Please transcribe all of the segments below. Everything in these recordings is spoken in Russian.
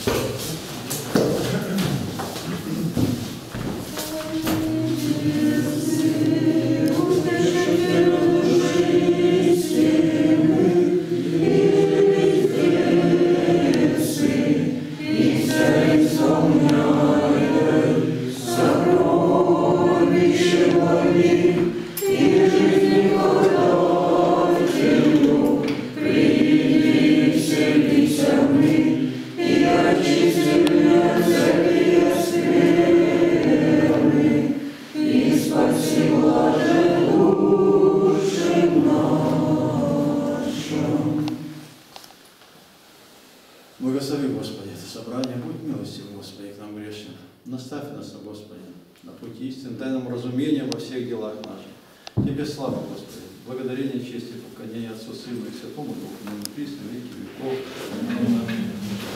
Благослови, Господи, это собрание, будь милостив, Господи, к нам грешным. Наставь нас, Господи, на пути истины, дай нам разумение во всех делах наших. Тебе слава, Господи, благодарение, честь и поклонение Отцу, Сыну и Святому Духу, ныне и присно, во веки веков. Аминь.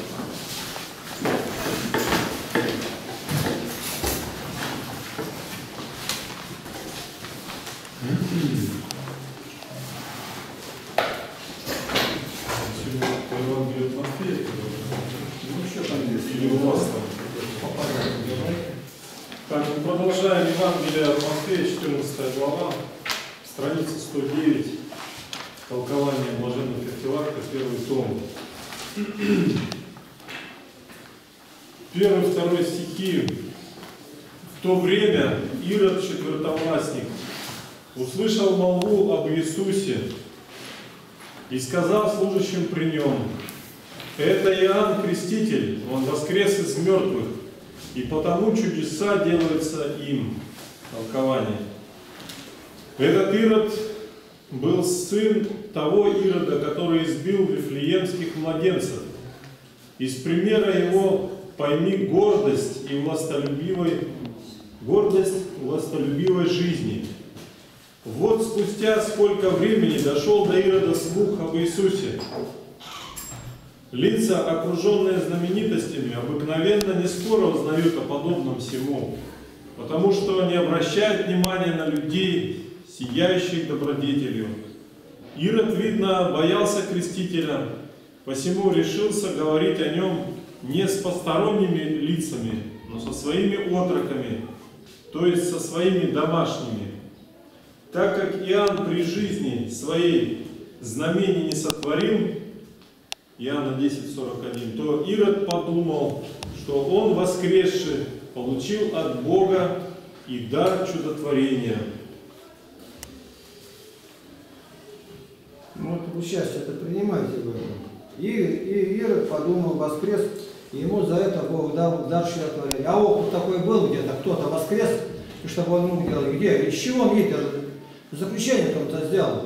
Так, мы продолжаем Евангелие от Матфея, 14 глава, страница 109, толкование блаженного Феофилакта, первый том. Первый, второй стихи. В то время Ирод, четвертовластник, услышал молву об Иисусе и сказал служащим при нем: «Это Иоанн Креститель, он воскрес из мертвых, и потому чудеса делаются им». Толкование. Этот Ирод был сын того Ирода, который избил вифлеемских младенцев. Из примера его пойми гордость властолюбивой жизни. Вот спустя сколько времени дошел до Ирода слух об Иисусе. Лица, окруженные знаменитостями, обыкновенно не скоро узнают о подобном всему, потому что не обращают внимания на людей, сияющих добродетелью. Ирод, видно, боялся Крестителя, посему решился говорить о нем не с посторонними лицами, но со своими отроками, то есть со своими домашними. Так как Иоанн при жизни своей знамений не сотворил, Иоанна 10:41, то Ирод подумал, что он, воскресший, получил от Бога и дар чудотворения. Ну вот участие-то принимайте в этом. И Ирод подумал, воскрес, и ему за это Бог дал дар чудотворения. А опыт такой был где-то, кто-то воскрес, и чтобы он мог делать. Где? Из чего он видел? Заключение там-то сделал.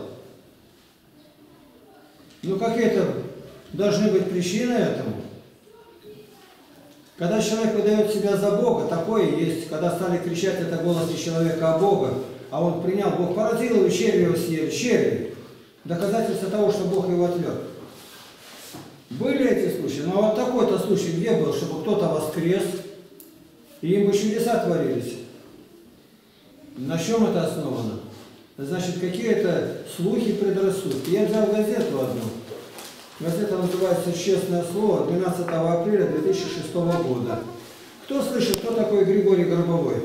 Ну какие-то должны быть причины этому. Когда человек выдает себя за Бога, такое есть, когда стали кричать, это голос не человека, а Бога, а он принял, Бог поразил его, черви его съели, черви. Доказательство того, что Бог его отверг. Были эти случаи, но вот такой-то случай где был, чтобы кто-то воскрес, и им бы чудеса творились. На чем это основано? Значит, какие-то слухи, предрассудки. Я взял газету одну. Газета называется «Честное слово», 12 апреля 2006 года. Кто слышит, кто такой Григорий Горбовой?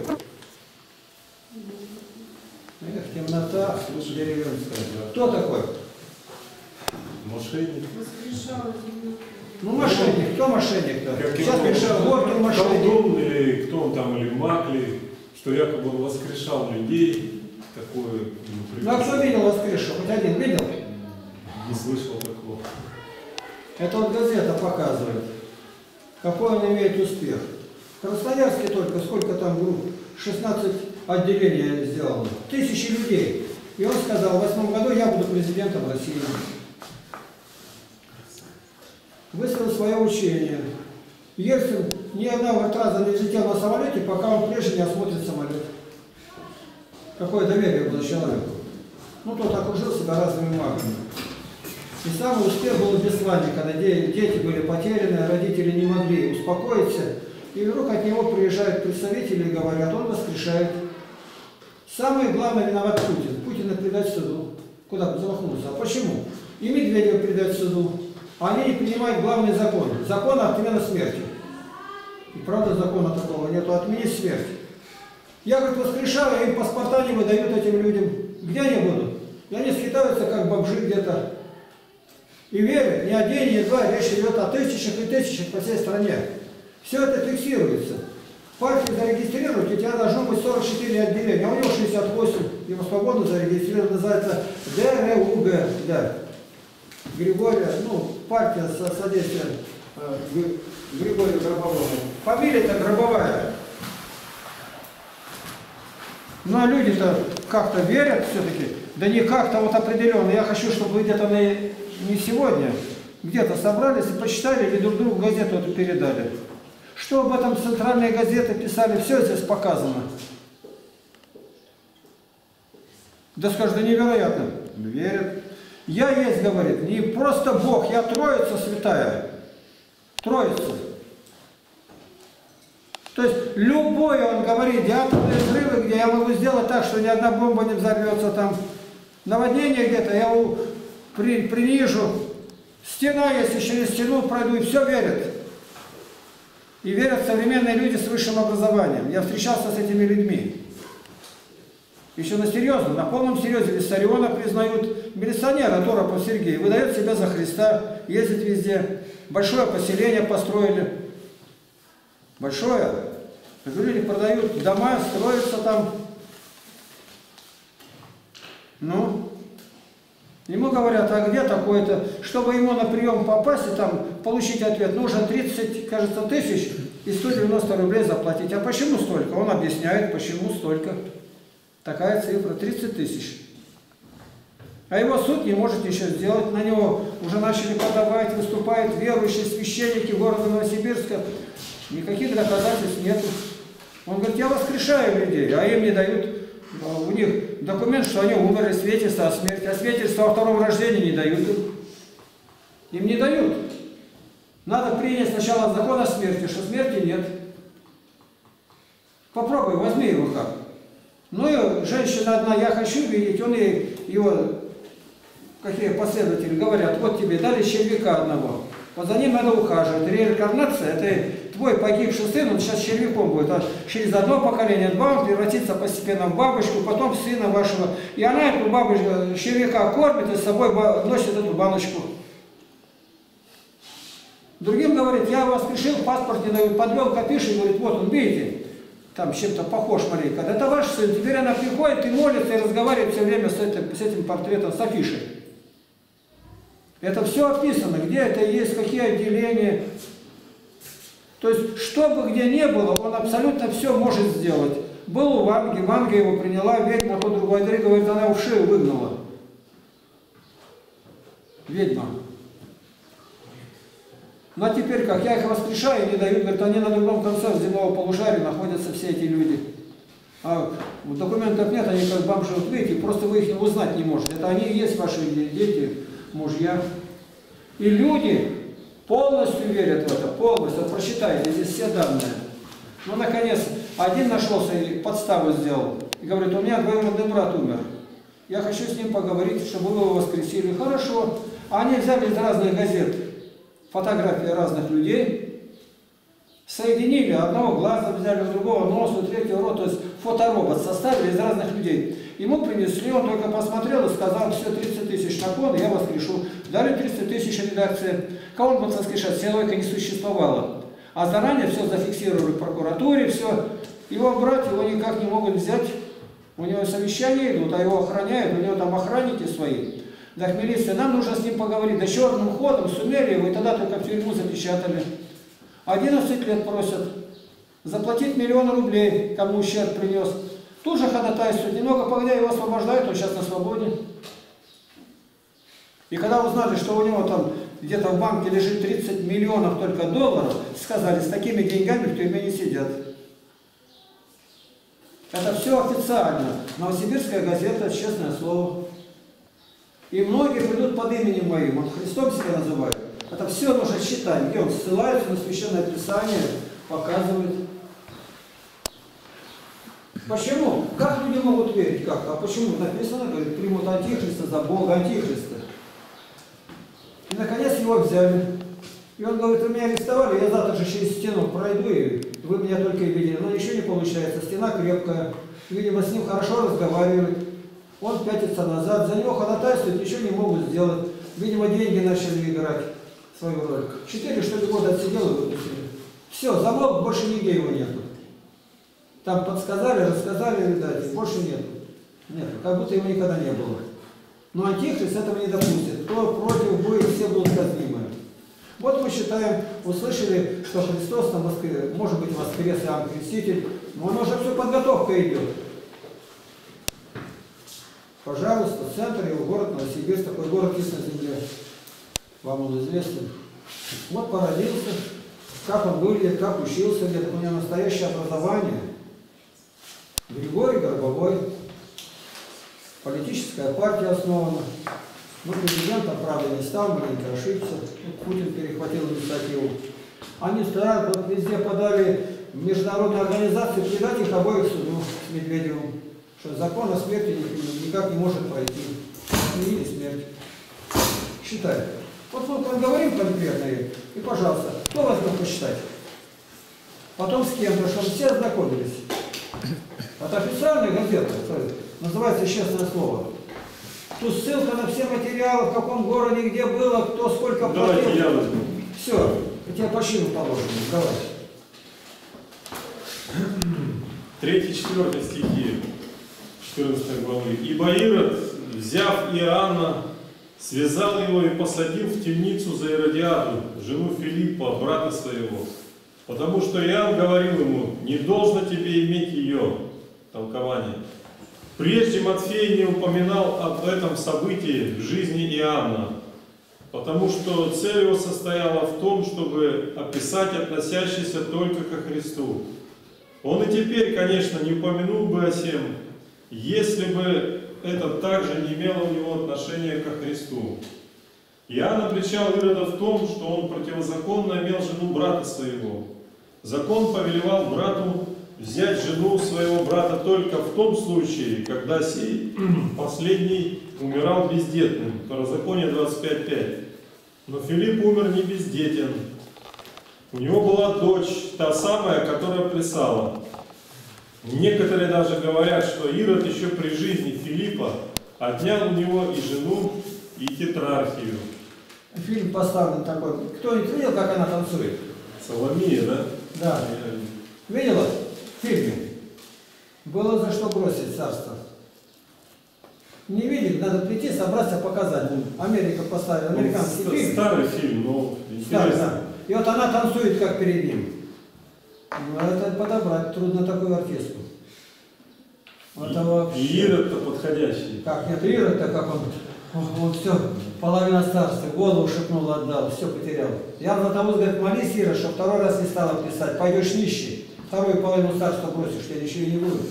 Эх, темнота деревенская. Кто такой? Мошенник. Ну, мошенник. Кто мошенник-то? Сейчас пришел Горький мошенник. Колдун или кто он там, или маг, или что якобы он воскрешал людей. Такое. Ну, а кто видел воскресшего? Хоть один видел? Не слышал такого. Это вот газета показывает, какой он имеет успех. В Красноярске только, сколько там групп, 16 отделений сделано, 1000 людей. И он сказал, в 2008 году я буду президентом России. Высказал свое учение. Ельцин ни одного раза не взлетел на самолете, пока он прежде не осмотрит самолет. Какое доверие было человеку. Ну, тот окружил себя разными магами. И самый успех был в Беслане, когда дети были потеряны, родители не могли успокоиться. И вдруг от него приезжают представители и говорят, он воскрешает. Самое главное виноват Путин. Путина предать суду. Куда бы замахнулся? А почему? И Медведева предать суду. Они не принимают главный закон. Закон отмена смерти. И правда закона такого нету, отменить смерть. Я, говорит, воскрешаю, им паспорта не выдают этим людям. Где они будут? И они скитаются, как бомжи где-то. И верят, ни один, ни два, речь идет о тысячах и тысячах по всей стране. Все это фиксируется. Партию зарегистрировать, у тебя должно быть 44 отделения, а у него 68, его свободно зарегистрировать, называется ДРУГ, да. Григория, ну, партия содействия Григорию Гробовому. Фамилия-то Гробовая. Ну, а люди-то как-то верят все-таки, да не как-то вот определенно. Я хочу, чтобы вы где-то не сегодня, где-то собрались и почитали или друг другу газету эту передали. Что об этом центральные газеты писали, все здесь показано. Да скажут, да невероятно. Верят. Я есть, говорит, не просто Бог, я Троица Святая. Троица. То есть любой, он говорит, атомные взрывы, где я могу сделать так, что ни одна бомба не взорвется, там наводнение где-то, я его принижу. Стена, если через стену пройду, и все верят. И верят современные люди с высшим образованием. Я встречался с этими людьми. Еще на серьезном, на полном серьезе Виссариона признают, милиционера Торопов Сергей выдает себя за Христа, ездит везде. Большое поселение построили. Большое. Люди продают дома, строятся там. Ну, ему говорят, а где такое-то? Чтобы ему на прием попасть и там получить ответ, нужно 30, кажется, тысяч и 190 рублей заплатить. А почему столько? Он объясняет, почему столько. Такая цифра, 30 тысяч. А его суд не может ничего сделать. На него уже начали подавать, выступают верующие священники города Новосибирска. Никаких доказательств нет. Он говорит, я воскрешаю людей, а им не дают. У них документ, что они умерли, свидетельство о смерти. А свидетельство о втором рождении не дают им. Им не дают. Надо принять сначала закон о смерти, что смерти нет. Попробуй, возьми его как. Ну и женщина одна, я хочу видеть, он ей, его, какие последователи говорят, вот тебе дали червяка одного, вот за ним надо ухаживать. Реинкарнация, это твой погибший сын, он сейчас червяком будет, а через одно поколение, два он превратится постепенно в бабочку, потом в сына вашего. И она эту бабочку, червяка кормит и с собой носит эту баночку. Другим говорит, я воскрешил, паспорт не дают, подвел копишь и говорит, вот он, видите, там чем-то похож маленько. Это ваш сын, теперь она приходит и молится, и разговаривает все время с этим портретом, с афишей. Это все описано, где это есть, какие отделения. То есть, что бы где ни было, он абсолютно все может сделать. Был у Ванги, Ванга его приняла, ведьма, тот другой говорит, она в шею выгнала. Ведьма. Ну а теперь как? Я их воскрешаю, не дают, говорят, они на другом конце земного полушария находятся все эти люди. А документов нет, они как бомжи, вот видите, просто вы их узнать не можете. Это они и есть ваши дети, мужья. И люди полностью верят в это, полностью. Вот прочитайте, здесь все данные. Ну, наконец, один нашелся и подставу сделал. И говорит, у меня двоюродный брат умер. Я хочу с ним поговорить, чтобы вы его воскресили. Хорошо. А они взяли из разных газет фотографии разных людей, соединили, одного глаза взяли, у другого носа, третьего рот, то есть фоторобот составили из разных людей. Ему принесли, он только посмотрел и сказал, все, 30 тысяч на кон, я воскрешу. Дали 30 тысяч редакции. Кого он будет воскрешать? Человека не существовало. А заранее все зафиксировали в прокуратуре, все. Его брать, его никак не могут взять. У него совещания идут, а его охраняют, у него там охранники свои. Так, милиция, нам нужно с ним поговорить. Да черным ходом сумели его, и тогда только в тюрьму запечатали. 11 лет просят. Заплатить 1 000 000 рублей, кому ущерб принес. Тут же ходатайствуют. Немного погодя его освобождают, он сейчас на свободе. И когда узнали, что у него там где-то в банке лежит 30 миллионов только долларов, сказали, с такими деньгами в тюрьме не сидят. Это все официально. Новосибирская газета, честное слово. И многие придут под именем моим, он Христом себя называет. Это все нужно читать, где он ссылается на Священное Писание, показывает. Почему? Как люди могут верить? Как? А почему? Написано, говорит, примут антихриста за Бога антихриста. И наконец его взяли. И он говорит, вы меня арестовали, я завтра же через стену пройду, и вы меня только и видели. Но ничего не получается, стена крепкая. Видимо, с ним хорошо разговаривают. Он пятится назад, за него ходатайствуют, ничего не могут сделать. Видимо, деньги начали играть свою роль. 4, что ли, года отсидел и выпустили. Все, замок, больше нигде его нету. Там подсказали, рассказали, видать, и больше нету. Нет, как будто его никогда не было. Но Антихрист этого не допустит. Кто против будет, все будут казнимы. Вот мы считаем, услышали, что Христос на Москве, может быть, воскрес Иоанн Креститель, но он уже все подготовка идет. Пожалуйста, центр его город Новосибирск, такой город есть на земле. Вам он известен. Вот породился, как он выглядит, как учился, где-то у него настоящее образование. Григорий Горбовой. Политическая партия основана. Но президентом, правда, не стал, маленько ошибся. Путин перехватил инициативу. Они стараются, вот везде подали в международные организации предать их обоих суду с Медведевым. Что закон о смерти никак не может пройти. И смерть. Считай. Вот мы поговорим конкретно, и пожалуйста, кто возьмет посчитать? Потом с кем-то, чтобы все ознакомились. Это официальная газета, называется «Честное слово». Тут ссылка на все материалы, в каком городе, где было, кто сколько платил. Давайте я возьму. Все, у тебя по шину положено. Давай. 3-4 стихи 14 главы. «Ибо Ирод, взяв Иоанна, связал его и посадил в темницу за Иродиаду, жену Филиппа, брата своего. Потому что Иоанн говорил ему, не должно тебе иметь ее». Толкование. Прежде Матфей не упоминал об этом событии в жизни Иоанна, потому что цель его состояла в том, чтобы описать относящийся только ко Христу. Он и теперь, конечно, не упомянул бы о сем, если бы это также не имело у него отношения ко Христу. Иоанн обличал Ирода в том, что он противозаконно имел жену брата своего. Закон повелевал брату взять жену своего брата только в том случае, когда сей последний умирал бездетным. Второзаконие 25:5. Но Филипп умер не бездетен. У него была дочь, та самая, которая плясала. Некоторые даже говорят, что Ирод еще при жизни Филиппа отнял у него и жену, и тетрархию. Фильм поставлен такой. Кто-нибудь видел, как она танцует? Соломия, да? Да. Видела? В фильме. Было за что бросить царство. Не видели, надо прийти, собраться, показать. Америка поставила, американский фильм. Старый фильм, но Старый, интересно. да. И вот она танцует, как перед ним. Ну, это подобрать трудно такую артистку. Это вообще... И Ирод-то подходящий. Как нет, Ирод-то как он все, половина царства, голову шепнул, отдал, все потерял. Я на того говорит, молись, Ира, что второй раз не стала писать, пойдешь нищий, вторую половину царства бросишь, тебе ничего и не будет.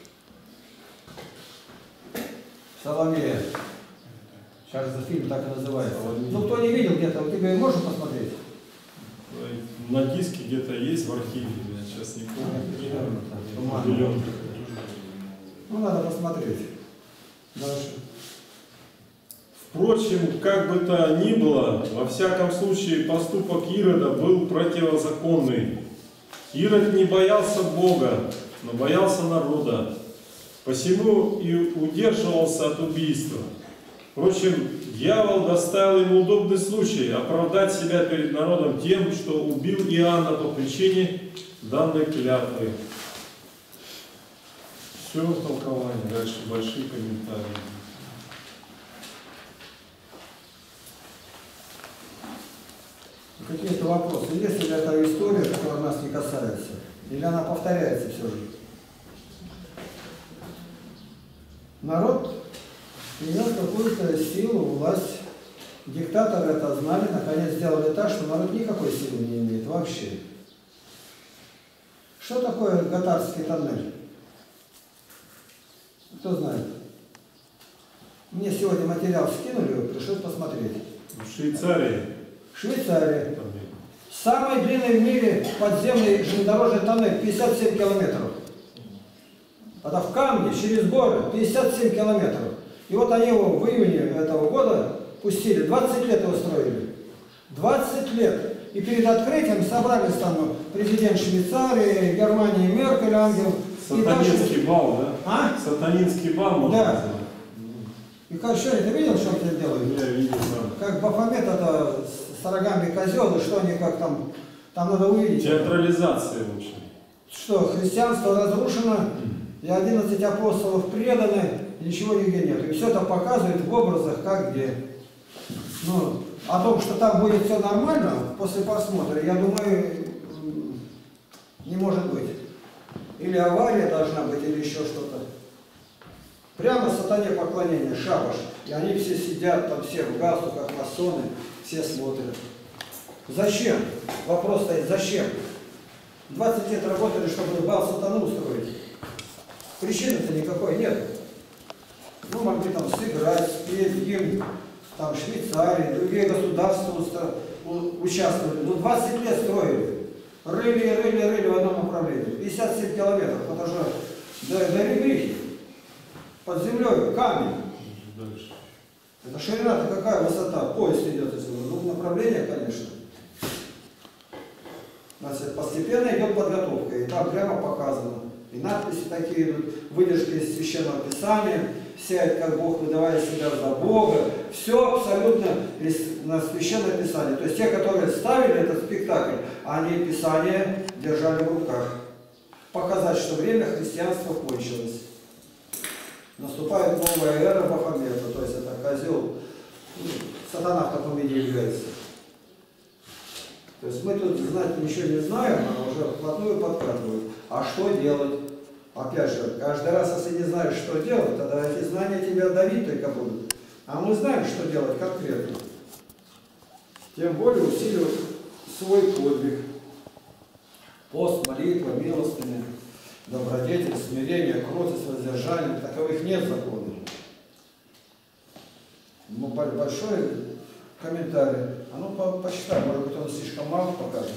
Соломея. Кажется, фильм так и называется. Ну, кто не видел где-то, у тебя можно посмотреть? На диске где-то есть в архиве, я сейчас не помню. Ну, надо посмотреть. Дальше. Впрочем, как бы то ни было, во всяком случае поступок Ирода был противозаконный. Ирод не боялся Бога, но боялся народа, посему и удерживался от убийства. Впрочем, дьявол доставил ему удобный случай оправдать себя перед народом тем, что убил Иоанна по причине данной клятвы. Все толкование, дальше большие комментарии. Какие-то вопросы? Есть ли это история, которая нас не касается? Или она повторяется все же? Народ имел какую-то силу, власть. Диктаторы это знали, наконец сделали так, что народ никакой силы не имеет вообще. Что такое Готардский тоннель? Кто знает? Мне сегодня материал скинули, пришлось посмотреть. В Швейцарии. Швейцария. Самый длинный в мире подземный железнодорожный тоннель, 57 километров. Это в камне, через горы, 57 километров. И вот они его в июне этого года пустили, 20 лет его строили. 20 лет. И перед открытием собрались там президент Швейцарии, Германии, Меркель, ангел. Сатанинский бал, да? А? Сатанинский бал, можно Да. назвать. И кажется, ты видел, что они делают? Я видел, да. Как Бафомет это с рогами козел, и что они как там надо увидеть. Театрализация, в общем. Что христианство разрушено, и 11 апостолов преданы, и ничего нигде нет. И все это показывает в образах, как где. Ну, о том, что там будет все нормально, после просмотра, я думаю, не может быть. Или авария должна быть, или еще что-то. Прямо сатане поклонение, шабаш. И они все сидят, там все в галстуках, масоны, все смотрят. Зачем? Вопрос стоит, зачем? 20 лет работали, чтобы бал сатану устроить. Причины-то никакой нет. Ну, могли там сыграть, спеть гимн, там Швейцарии, другие государства участвовали. Ну, 20 лет строили. Рыли в одном направлении. 57 километров, это же до Ребрихи. Под землей камень. Дальше. Это ширина-то какая высота? Поезд идет, если ну, направление, конечно. Значит, постепенно идет подготовка, и там прямо показано. И надписи такие идут, выдержки из Священного Писания, сядет, как Бог, выдавая себя за Бога. Все абсолютно на Священное Писание. То есть те, которые ставили этот спектакль, они Писание держали в руках. Показать, что время христианства кончилось. Наступает новая эра Бафомета, то есть это козел, сатана в таком виде является. То есть мы тут знать ничего не знаем, а уже вплотную подкатывают. А что делать? Опять же, каждый раз, если не знаешь, что делать, тогда эти знания тебя давить только будут. А мы знаем, что делать конкретно. Тем более усиливать свой подвиг. Пост, молитва, милостыня, добродетель, смирение, кротость, воздержание. Таковых нет законов. Ну, большой комментарий. А ну почитай, может быть, он слишком мало покажется.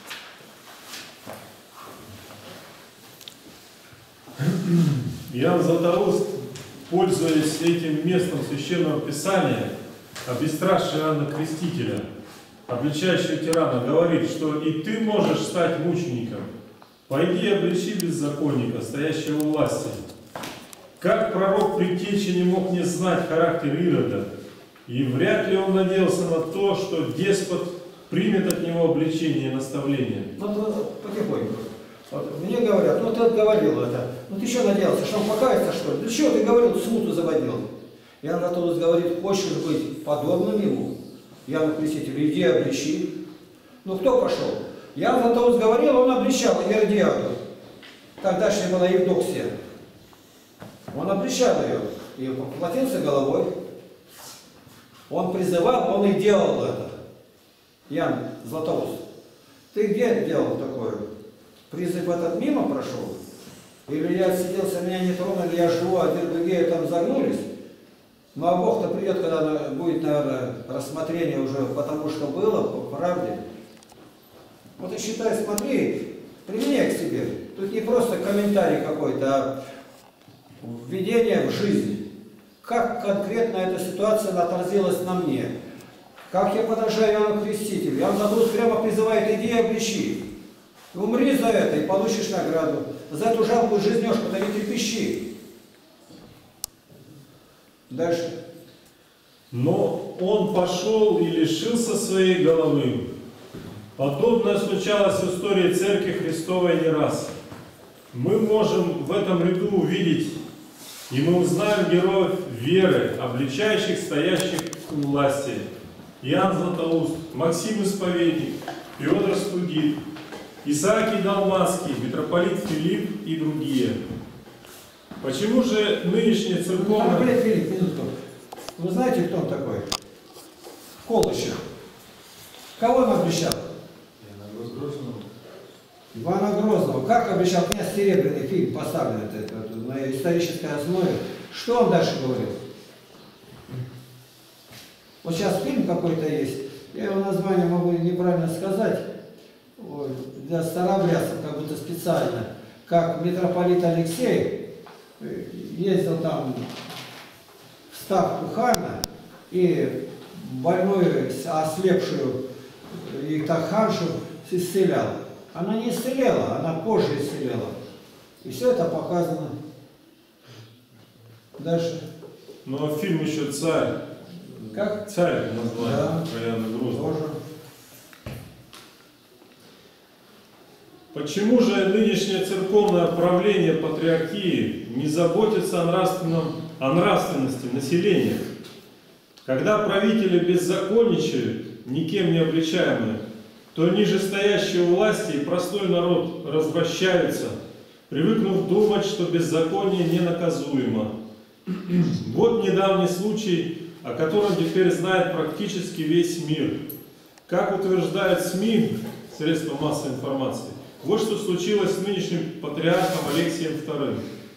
Иоанн Златоуст, пользуясь этим местом Священного Писания, о бесстрашии Иоанна Крестителя, обличающего тирана, говорит, что и ты можешь стать мучеником. Пойди и обличи беззаконника, стоящего у власти. Как пророк предтечи не мог не знать характер Ирода, и вряд ли он надеялся на то, что деспот примет от него обличение и наставление. Ну, потихоньку. Вот, мне говорят, ну ты говорил это, ну ты что надеялся, что он покается, что ли? Для чего ты говорил, смуту заводил? Иоанн Златоуст говорит, хочешь быть подобным ему? Иоанну Крестителю, иди обличи. Ну кто пошел? Иоанн Златоуст говорил, он обличал Иродиаду. Тогдашняя была Евдоксия. Он обличал ее и поплатился головой. Он призывал, он и делал это. Иоанн Златоуст. Ты где делал такое? Призыв этот мимо прошел? Или я отсиделся, меня не тронули, я живу, а другие там загнулись? Ну а Бог-то придет, когда будет, наверное, рассмотрение уже потому, что было, по правде. Вот и считай, смотри, применяй к себе. Тут не просто комментарий какой-то, а введение в жизнь. Как конкретно эта ситуация отразилась на мне? Как я подражаю Иоанну Крестителю? Иоанн Златоуст прямо призывает, иди и обличи. Умри за это и получишь награду. За эту жалкую жизнёшку-то не трепещи. Дальше. Но он пошел и лишился своей головы. Подобное случалось в истории Церкви Христовой не раз. Мы можем в этом ряду увидеть, и мы узнаем героев веры, обличающих стоящих у власти. Иоанн Златоуст, Максим Исповедник, Феодор Студит, Исаакий Далмацкий, митрополит Филипп и другие. Почему же нынешняя церковная... Филипп, минутку. Вы знаете, кто он такой? Колышев. Кого он обещал? Ивана Грозного. Как обещал князь Серебряный, фильм поставлен на исторической основе. Что он дальше говорил? Вот сейчас фильм какой-то есть. Я его название могу неправильно сказать. Для старообрядцев, как будто специально. Как митрополит Алексей ездил там в ставку хана и больную, ослепшую и так ханшу исцелял. Она не исцеляла, она позже исцеляла. И все это показано. Дальше. Ну а фильм еще «Царь». Как? «Царь» название, Да. про Иоанна Грозного. Тоже. Почему же нынешнее церковное правление патриархии не заботится о нравственности населения? Когда правители беззаконничают, никем не обличаемые, то нижестоящие у власти и простой народ развращаются, привыкнув думать, что беззаконие ненаказуемо. Вот недавний случай, о котором теперь знает практически весь мир. Как утверждают СМИ, средства массовой информации, вот что случилось с нынешним патриархом Алексием II.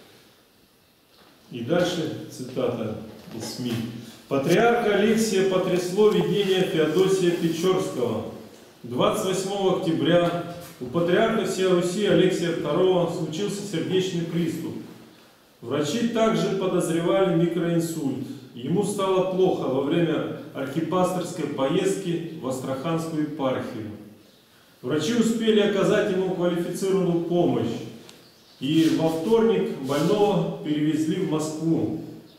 И дальше цитата из СМИ. Патриарха Алексия потрясло видение Феодосия Печорского. 28 октября у патриарха всей Руси Алексия II случился сердечный приступ. Врачи также подозревали микроинсульт. Ему стало плохо во время архипасторской поездки в Астраханскую епархию. Врачи успели оказать ему квалифицированную помощь, и во вторник больного перевезли в Москву,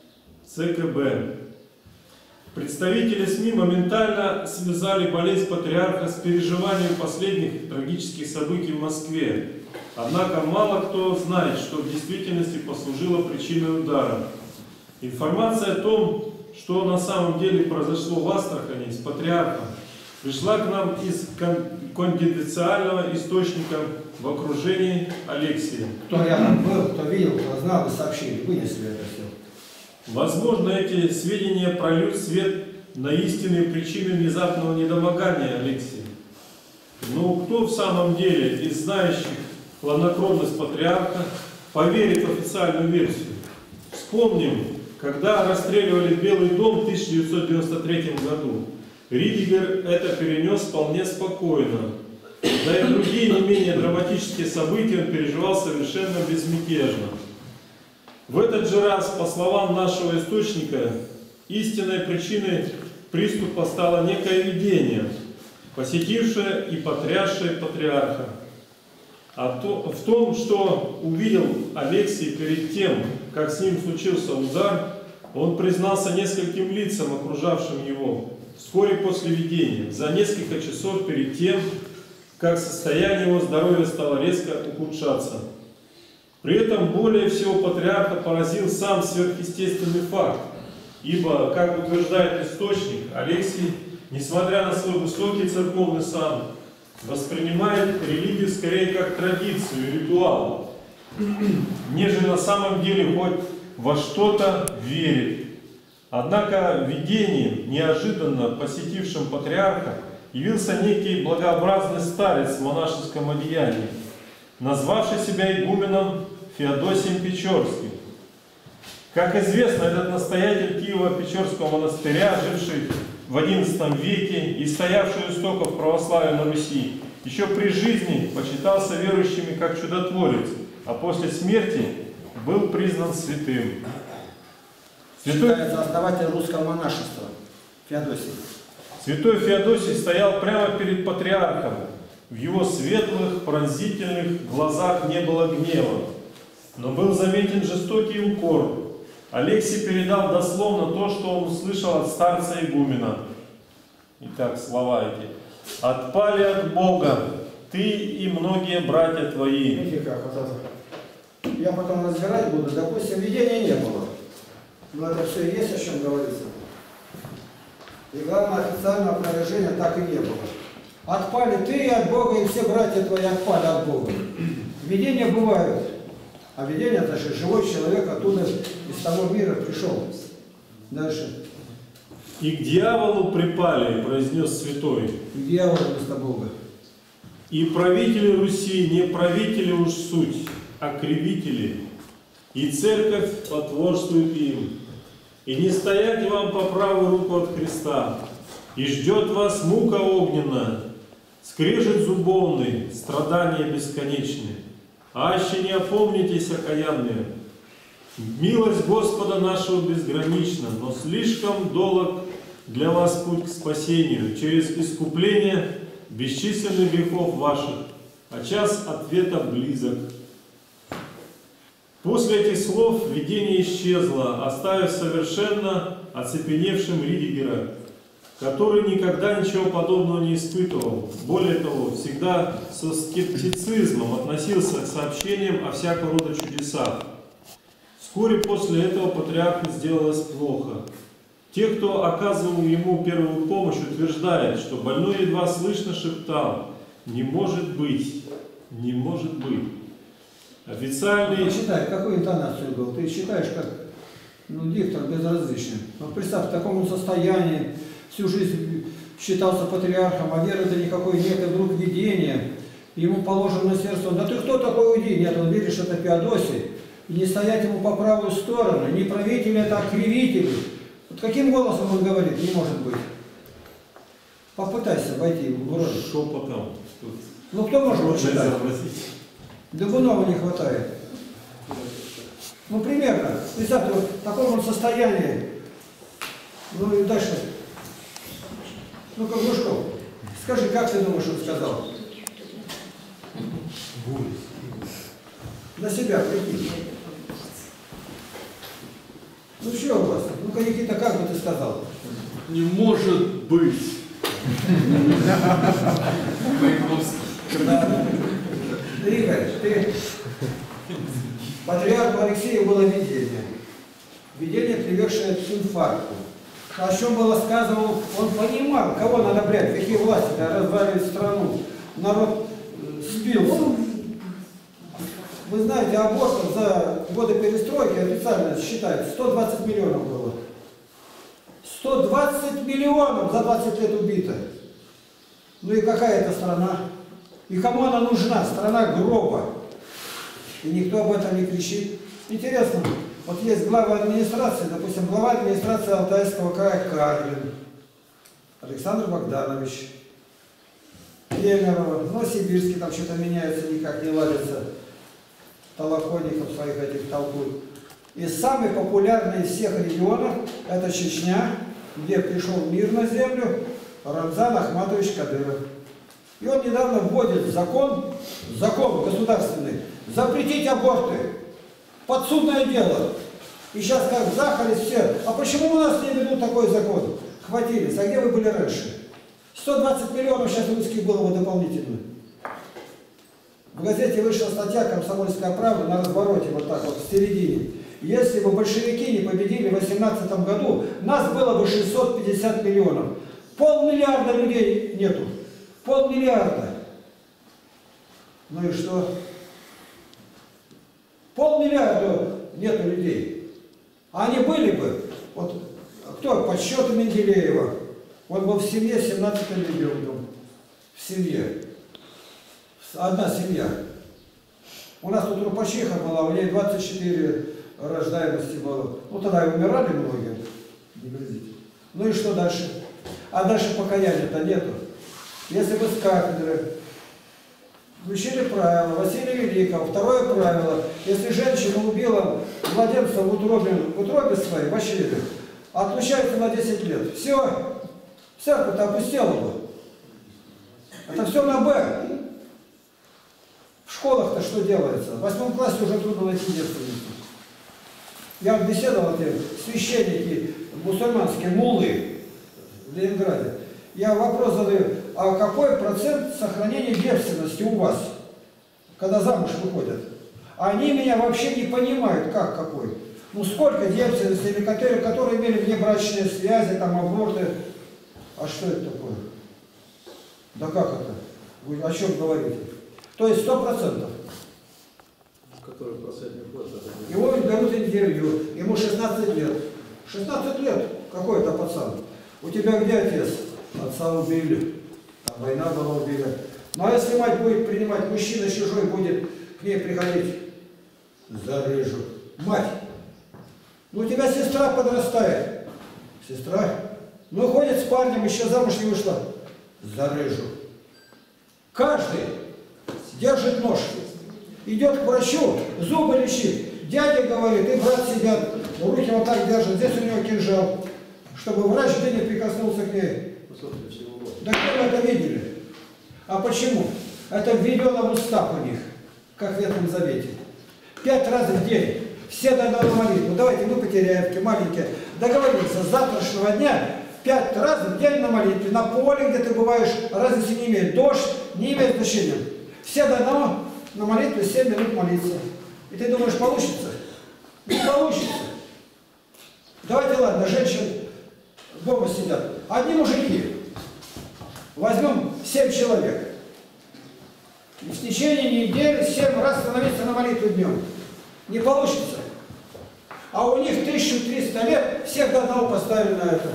ЦКБ. Представители СМИ моментально связали болезнь патриарха с переживанием последних трагических событий в Москве. Однако мало кто знает, что в действительности послужило причиной удара. Информация о том, что на самом деле произошло в Астрахани с патриархом, пришла к нам из конфиденциального источника в окружении Алексия. Кто рядом был, кто видел, кто знал, и сообщили, вынесли это все. Возможно, эти сведения прольют свет на истинные причины внезапного недомогания Алексия. Но кто в самом деле из знающих хладнокровность патриарха поверит в официальную версию? Вспомним, когда расстреливали Белый дом в 1993 году. Ридигер это перенес вполне спокойно. Да и другие не менее драматические события он переживал совершенно безмятежно. В этот же раз, по словам нашего источника, истинной причиной приступа стало некое видение, посетившее и потрясшее патриарха. В том, что увидел Алексий перед тем, как с ним случился удар, он признался нескольким лицам, окружавшим его, вскоре после видения, за несколько часов перед тем, как состояние его здоровья стало резко ухудшаться. При этом более всего патриарха поразил сам сверхъестественный факт, ибо, как утверждает источник, Алексий, несмотря на свой высокий церковный сан, воспринимает религию скорее как традицию и ритуал, нежели на самом деле хоть во что-то верит. Однако видением, неожиданно посетившим патриарха, явился некий благообразный старец в монашеском одеянии, назвавший себя игуменом Феодосием Печорским. Как известно, этот настоятель Киево-Печорского монастыря, живший в XI веке и стоявший у истоков православия на Руси, еще при жизни почитался верующими как чудотворец, а после смерти был признан святым. Считается основатель русского монашества Феодосий. Святой Феодосий стоял прямо перед патриархом. В его светлых, пронзительных глазах не было гнева, но был заметен жестокий укор. Алексий передал дословно то, что он услышал от старца игумена. Итак, слова эти. «Отпали от Бога, ты и многие братья твои». Видите, как вот это. Я потом разбирать буду. Допустим, видения не было. Но это все есть, о чем говорится. И главное, официального опровержения так и не было. Отпали ты от Бога, и все братья твои отпали от Бога. Видения бывают. А видение это же живой человек оттуда из того мира пришел. Дальше. «И к дьяволу припали», произнес святой. К дьяволу вместо Бога. «И правители Руси не правители уж суть, а кривители, и церковь потворствует им. И не стоять вам по правую руку от Христа, и ждет вас мука огненная, скрежет зубовный, страдания бесконечные. Аще не опомнитесь, окаянные. Милость Господа нашего безгранична, но слишком долг для вас путь к спасению через искупление бесчисленных грехов ваших, а час ответа близок. После этих слов видение исчезло, оставив совершенно оцепеневшим Ридигера, который никогда ничего подобного не испытывал. Более того, всегда со скептицизмом относился к сообщениям о всякого рода чудесах. Вскоре после этого патриарху сделалось плохо. Те, кто оказывал ему первую помощь, утверждают, что больной едва слышно шептал: «Не может быть, не может быть». Официальный... Считай, какую интонацию был? Ты считаешь, как диктор безразличный. Вот представь, в таком состоянии, всю жизнь считался патриархом, а веры-то никакой нет, и вдруг видение. Ему положено на сердце: да ты кто такой, уйди? Нет, он видит, что это Феодосий. И не стоять ему по правую сторону, не правители, это окривители. Вот каким голосом он говорит? Не может быть. Попытайся войти в роль. Шепотом. Ну кто может почитать? Дубунова не хватает. Ну примерно. Представьте, вот в таком он состоянии. Ну и дальше. Ну как Глушков, скажи, как ты думаешь, он сказал? На себя прикинь. Ну что у вас? Ну-ка, Никита, как бы ты сказал? Не может быть. Да. Игорь, ты... Патриарху Алексею было видение. Видение, приведшее к инфаркту. О чем было сказано, он понимал, кого надо брать, какие власти, разваливать страну. Народ сбился. Вы знаете, абортов за годы перестройки официально считают 120 миллионов было. 120 миллионов за 20 лет убито. Ну и какая это страна? И кому она нужна? Страна гроба. И никто об этом не кричит. Интересно, вот есть глава администрации, допустим, глава администрации Алтайского края Карлин, Александр Богданович, Кемерова, Новосибирский, там что-то меняется, никак не ладится. Толоконников своих этих толкуют. И самый популярный из всех регионов — это Чечня, где пришел мир на землю Рамзан Ахматович Кадыров. И он недавно вводит закон государственный, запретить аборты. Подсудное дело. И сейчас как захались все. А почему у нас не ведут такой закон? Хватились. А где вы были раньше? 120 миллионов сейчас русских было бы дополнительно. В газете вышла статья «Комсомольская правда» на развороте, вот так вот, в середине. Если бы большевики не победили в 18 году, нас было бы 650 миллионов. 500 миллиарда людей нету. 500 миллиарда. Ну и что? 500 миллиарда нету людей. А они были бы. Вот кто? Подсчеты Менделеева. Он был в семье 17 ребенком. В семье. Одна семья. У нас тут рупачиха была, у нее 24 рождаемости было. Ну тогда и умирали многие. Не грызите. Ну и что дальше? А дальше покаяния-то нету. Если бы с кафедры включили правило Василия Великого, второе правило: если женщина убила младенца в утробе своей, в очреве, отлучается на 10 лет. Все, церковь-то опустела бы. Это все на Б. В школах-то что делается? В 8 классе уже трудно найти девственницу. Я беседовал, священники мусульманские, муллы в Ленинграде. Я вопрос задаю: а какой процент сохранения девственности у вас, когда замуж выходят? Они меня вообще не понимают, как какой. Ну сколько девственности, или которые имели внебрачные связи, там аборты. А что это такое? Да как это? Вы о чем говорите? То есть 100%. Который процентный вход. Его берут интервью, ему 16 лет. 16 лет, какой это пацан? У тебя где отец? Отца убили. Там война была, убили. Ну а если мать будет принимать, мужчина чужой будет к ней приходить, зарежу. Мать, ну у тебя сестра подрастает. Сестра, ну ходит с парнем, еще замуж не вышла. Зарежу. Каждый держит нож, идет к врачу, зубы лечит. Дядя говорит, и брат сидят, руки вот так держат, здесь у него кинжал, чтобы врач не прикоснулся к ней. Да где вы это видели? А почему? Это введено в устав у них, как в Ветхом Завете. 5 раз в день. Все до одного молитву. Давайте мы потеряем, маленькие. Договоримся, с завтрашнего дня 5 раз в день на молитве. На поле, где ты бываешь, разницы не имеет. Дождь не имеет значения. Все до одного на молитве 7 минут молиться. И ты думаешь, получится? Не получится. Давайте, ладно, женщины дома сидят. Одни мужики. Возьмем 7 человек. И в течение недели 7 раз становиться на молитву днем. Не получится. А у них 1300 лет, всех до одного поставили на это.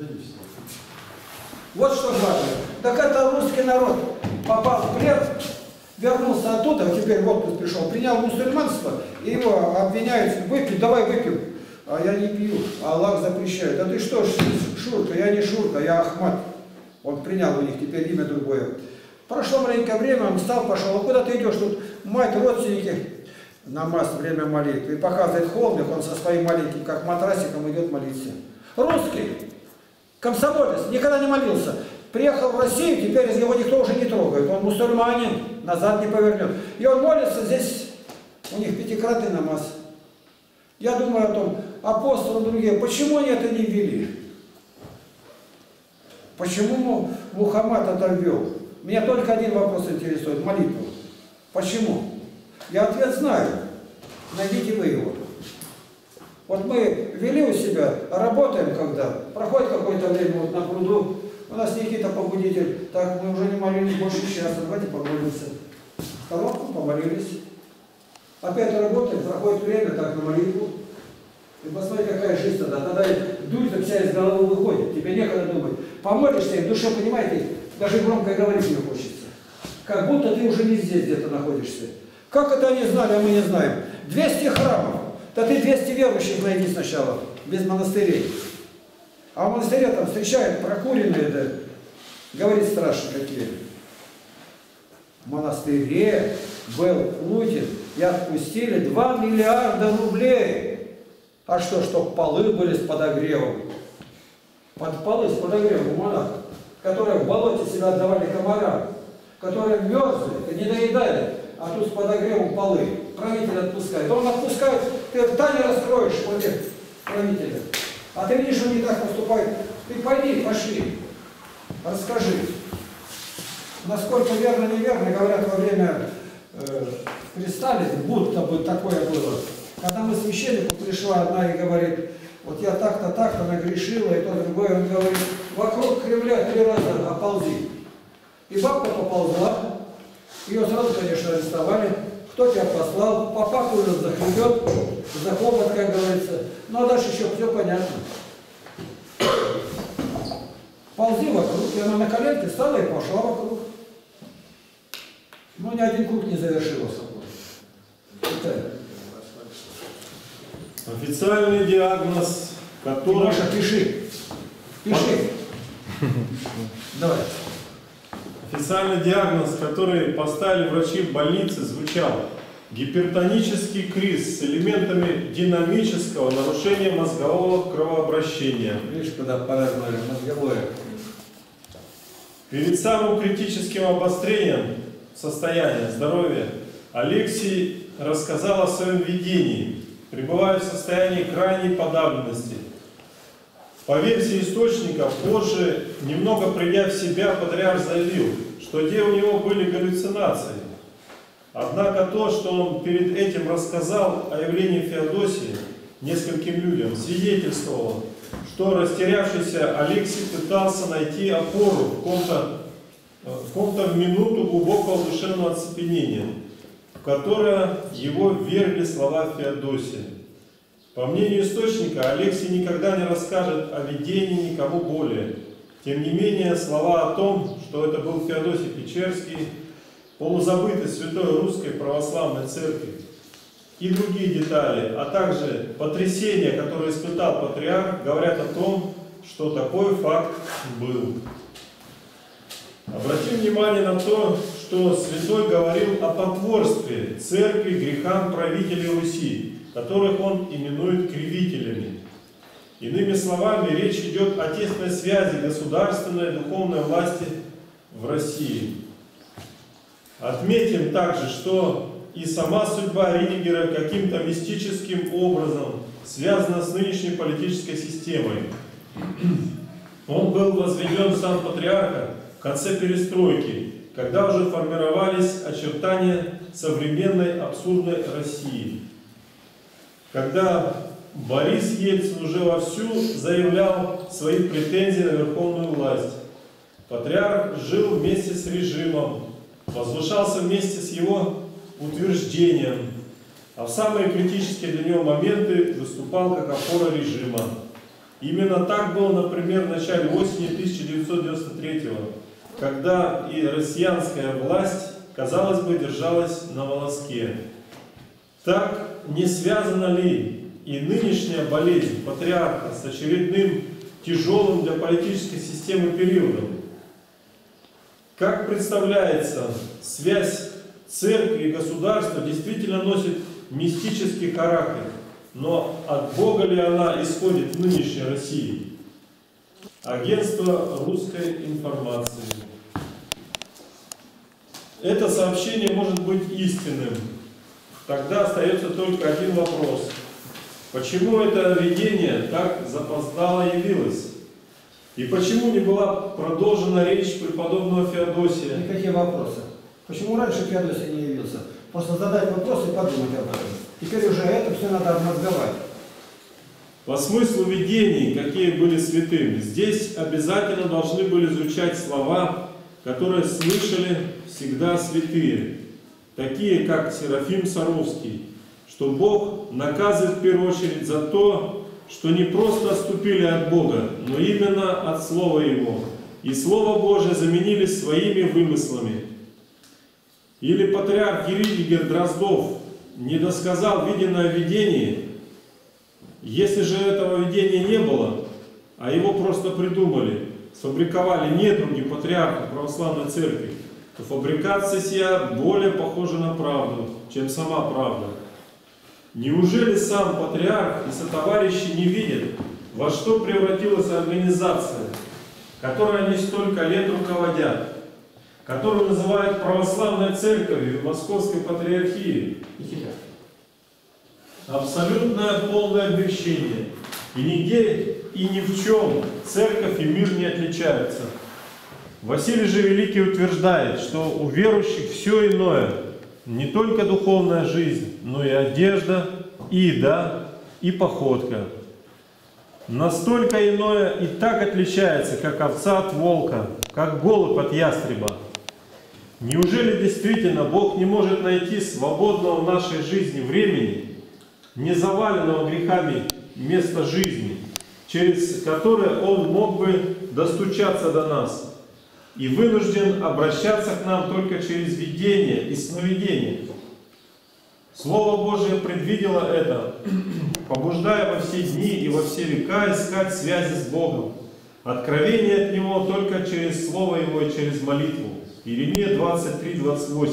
Вот что важно. Так это русский народ попал в плен, вернулся оттуда, а теперь в отпуск пришел, принял мусульманство, и его обвиняют, выпей, давай выпьем. А я не пью, а Аллах запрещает. А ты что, Шурка? Я не Шурка, я Ахмад. Он принял у них теперь имя другое. Прошло маленькое время, он встал, пошел. А куда ты идешь? Тут мать, родственники, намаз, время молитвы. И показывает холмик, он со своим маленьким, как матрасиком, идет молиться. Русский, комсомолец, никогда не молился. Приехал в Россию, теперь его никто уже не трогает. Он мусульманин, назад не повернет. И он молится, здесь у них 5-кратный намаз. Я думаю о том, апостолы другие, почему они это не ввели? Почему Мухаммад это ввел? Меня только один вопрос интересует, молитву. Почему? Я ответ знаю. Найдите вы его. Вот мы вели у себя, работаем когда, проходит какое-то время вот на пруду, у нас Никита побудитель, так мы уже не молились больше часа, давайте помолимся. Коробку помолились. Опять работаем, проходит время, так на молитву. И посмотри, какая жизнь тогда. Тогда дурь-то вся из головы выходит, тебе некогда думать. Помолишься, и в душе, понимаете, даже громко говорить не хочется. Как будто ты уже не здесь где-то находишься. Как это они знали, а мы не знаем? 200 храмов. Да ты 200 верующих найди сначала, без монастырей. А в монастыре там встречают прокуренные, да, говорит страшно какие. В монастыре был Лутин, и отпустили 2 миллиарда рублей. А что, чтоб полы были с подогревом? Полы с подогревом у монахов, которые в болоте себя отдавали комарам, которые мерзли, не доедали, а тут с подогревом полы. Правитель отпускает. Он отпускает, ты рта не раскроешь против правителя. А ты видишь, он не так поступает. Ты пойди, пошли, расскажи. Насколько верно, неверно, говорят, во время при Сталине, будто бы такое было. Когда мы священнику пришла одна и говорит, вот я так-то нагрешила, и тот другой, он говорит, вокруг Кремля 3 раза оползи. И бабка поползла, ее сразу, конечно, арестовали. Кто тебя послал, папа уже захлебет, за хобот, как говорится. Ну а дальше еще все понятно. Ползи вокруг, и она на коленке стала и пошла вокруг. Ну ни один круг не завершился. Официальный диагноз, который... Маша, пиши. Пиши. Давай. Официальный диагноз, который поставили врачи в больнице, звучал: гипертонический криз с элементами динамического нарушения мозгового кровообращения. Видишь, куда повернули, мозговое. Перед самым критическим обострением состояния здоровья Алексей рассказал о своем видении, пребывая в состоянии крайней подавленности. По версии источника, позже, немного придя в себя, патриарх заявил, что где у него были галлюцинации. Однако то, что он перед этим рассказал о явлении Феодосии нескольким людям, свидетельствовало, что растерявшийся Алексей пытался найти опору в ком-то в минуту глубокого душевного оцепенения, в которое его ввергли слова Феодосии. По мнению источника, Алексей никогда не расскажет о видении никому более. Тем не менее, слова о том, что это был Феодосий Печерский, полузабытый Святой Русской Православной Церкви, и другие детали, а также потрясения, которые испытал патриарх, говорят о том, что такой факт был. Обратим внимание на то, что святой говорил о потворстве церкви грехам правителей Руси, которых он именует кривителями. Иными словами, речь идет о тесной связи государственной и духовной власти в России. Отметим также, что и сама судьба Ридигера каким-то мистическим образом связана с нынешней политической системой. Он был возведен в сан патриарха в конце перестройки, когда уже формировались очертания современной абсурдной России. Когда Борис Ельцин уже вовсю заявлял свои претензии на верховную власть. Патриарх жил вместе с режимом, возвышался вместе с его утверждением, а в самые критические для него моменты выступал как опора режима. Именно так было, например, в начале осени 1993 года, когда и россиянская власть, казалось бы, держалась на волоске. Так не связана ли и нынешняя болезнь патриарха с очередным тяжелым для политической системы периодом? Как представляется, связь церкви и государства действительно носит мистический характер, но от Бога ли она исходит в нынешней России? Агентство русской информации. Это сообщение может быть истинным. Тогда остается только один вопрос. Почему это видение так запоздало явилось? И почему не была продолжена речь преподобного Феодосия? Никакие вопросы. Почему раньше Феодосий не явился? Просто задать вопрос и подумать об этом. Теперь уже это все надо обмозговать. По смыслу видений, какие были святыми, здесь обязательно должны были звучать слова, которые слышали всегда святые, такие как Серафим Саровский, что Бог наказывает в первую очередь за то, что не просто отступили от Бога, но именно от Слова Его, и Слово Божие заменили своими вымыслами. Или патриарх Ридигер Дроздов не досказал виденное видение. Если же этого видения не было, а его просто придумали, сфабриковали недруги патриарха православной церкви, то фабрикация сия более похожа на правду, чем сама правда. Неужели сам патриарх и сотоварищи не видят, во что превратилась организация, которой они столько лет руководят, которую называют православной церковью Московской патриархии? Абсолютное полное обращение. И нигде и ни в чем церковь и мир не отличаются. Василий же Великий утверждает, что у верующих все иное, не только духовная жизнь, но и одежда, и еда, и походка. Настолько иное и так отличается, как овца от волка, как голубь от ястреба. Неужели действительно Бог не может найти свободного в нашей жизни времени, не заваленного грехами места жизни, через которое Он мог бы достучаться до нас, и вынужден обращаться к нам только через видение и сновидение? Слово Божие предвидело это, побуждая во все дни и во все века искать связи с Богом. Откровение от Него только через Слово Его и через молитву. Иеремия 23:28.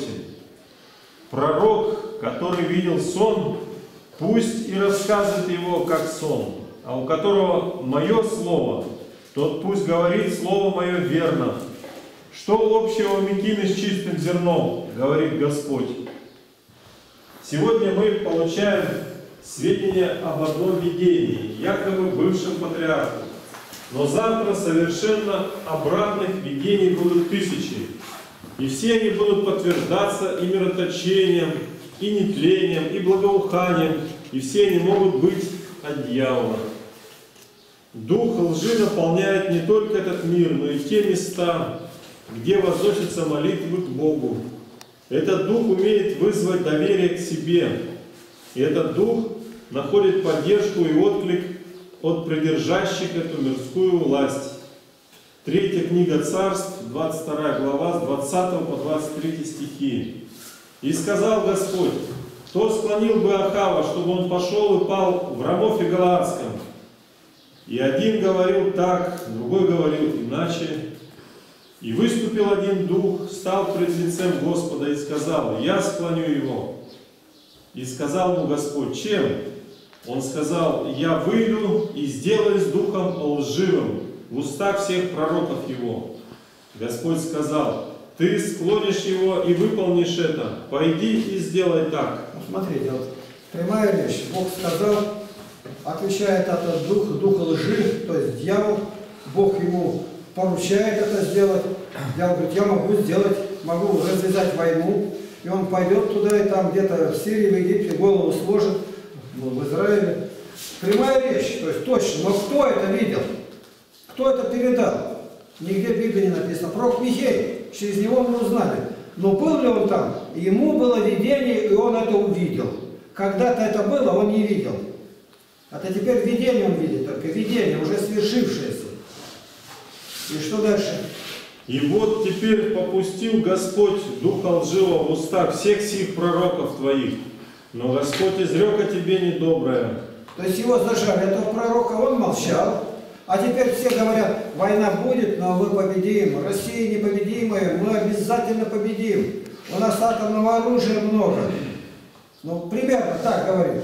Пророк, который видел сон, пусть и рассказывает его как сон, а у которого мое слово, тот пусть говорит слово мое верно. Что общего мекины с чистым зерном, говорит Господь. Сегодня мы получаем сведения об одном видении, якобы бывшем патриархе. Но завтра совершенно обратных видений будут тысячи. И все они будут подтверждаться и мироточением, и нетлением, и благоуханием, и все они могут быть от дьявола. Дух лжи наполняет не только этот мир, но и те места, где возносятся молитвы к Богу. Этот дух умеет вызвать доверие к себе. И этот дух находит поддержку и отклик от придержащих эту мирскую власть. 3 книга Царств, 22 глава, с 20 по 23 стихи. «И сказал Господь: кто склонил бы Ахава, чтобы он пошел и пал в Рамофе Галаадском? И один говорил так, другой говорил иначе. И выступил один дух, стал пред лицем Господа и сказал: я склоню его. И сказал ему Господь: чем? Он сказал: я выйду и сделаюсь духом лживым в устах всех пророков его. Господь сказал: ты склонишь его и выполнишь это. Пойди и сделай так. Ну, смотрите, вот прямая речь. Бог сказал, отвечает этот дух лжи, то есть дьявол. Бог ему поручает это сделать. Дьявол говорит, я могу сделать, могу развязать войну. И он пойдет туда, и там где-то в Сирии, в Египте голову сложит, в Израиле. Прямая речь, то есть точно. Но кто это видел? Кто это передал? Нигде в Библии не написано. Пророк Михей, через него мы узнали. Но был ли он там? Ему было видение, и он это увидел. Когда-то это было, он не видел. Это теперь видение он видит, только видение, уже свершившееся. И что дальше? И вот теперь попустил Господь духа лживого в уста всех сих пророков твоих. Но Господь изрек о тебе недоброе. То есть его зажали, этого пророка, он молчал. А теперь все говорят, война будет, но мы победим. Россия непобедимая, мы обязательно победим. У нас атомного оружия много. Ну, примерно так говорит.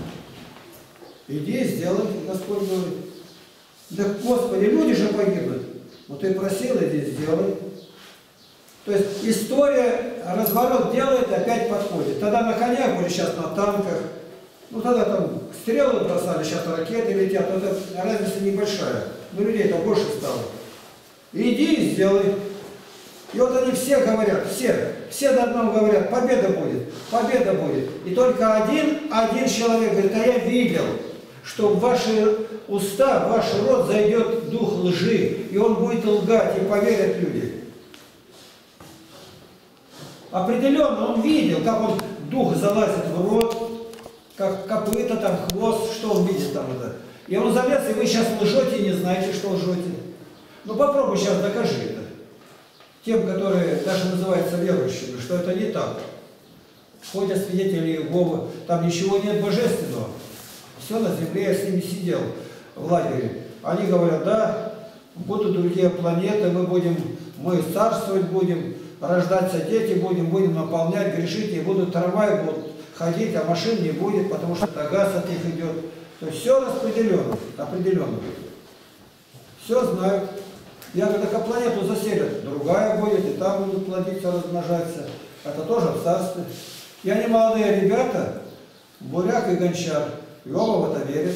Иди, сделай, Господь говорит. Да, Господи, люди же погибнут. Ну, ты просил, иди, сделай. То есть история, разворот делает, опять подходит. Тогда на конях были, сейчас на танках. Ну, тогда там стрелы бросали, сейчас ракеты летят. Это разница небольшая. Но людей-то больше стало. Иди и сделай. И вот они все говорят, все до одного говорят, победа будет, победа будет. И только один человек говорит, а я видел, что в ваши уста, в ваш рот зайдет дух лжи, и он будет лгать, и поверят люди. Определенно он видел, как он дух залазит в рот, как копыта, там, хвост, что он видит там это. И он залез, и вы сейчас лжете и не знаете, что лжете. Ну попробуй сейчас докажи это. Тем, которые даже называются верующими, что это не так. Ходят свидетели Иеговы, там ничего нет божественного. Все на земле, я с ними сидел в лагере. Они говорят, да, будут другие планеты, мы царствовать будем, рождаться дети будем наполнять, грешить, и будут трамваи будут ходить, а машин не будет, потому что это газ от них идет. То есть все распределенно, определенно. Все знают. Я говорю, так а планету заселят, другая будет, и там будут плодиться, размножаться. Это тоже в царстве. И они молодые ребята, Буряк и Гончар, и оба в это верят.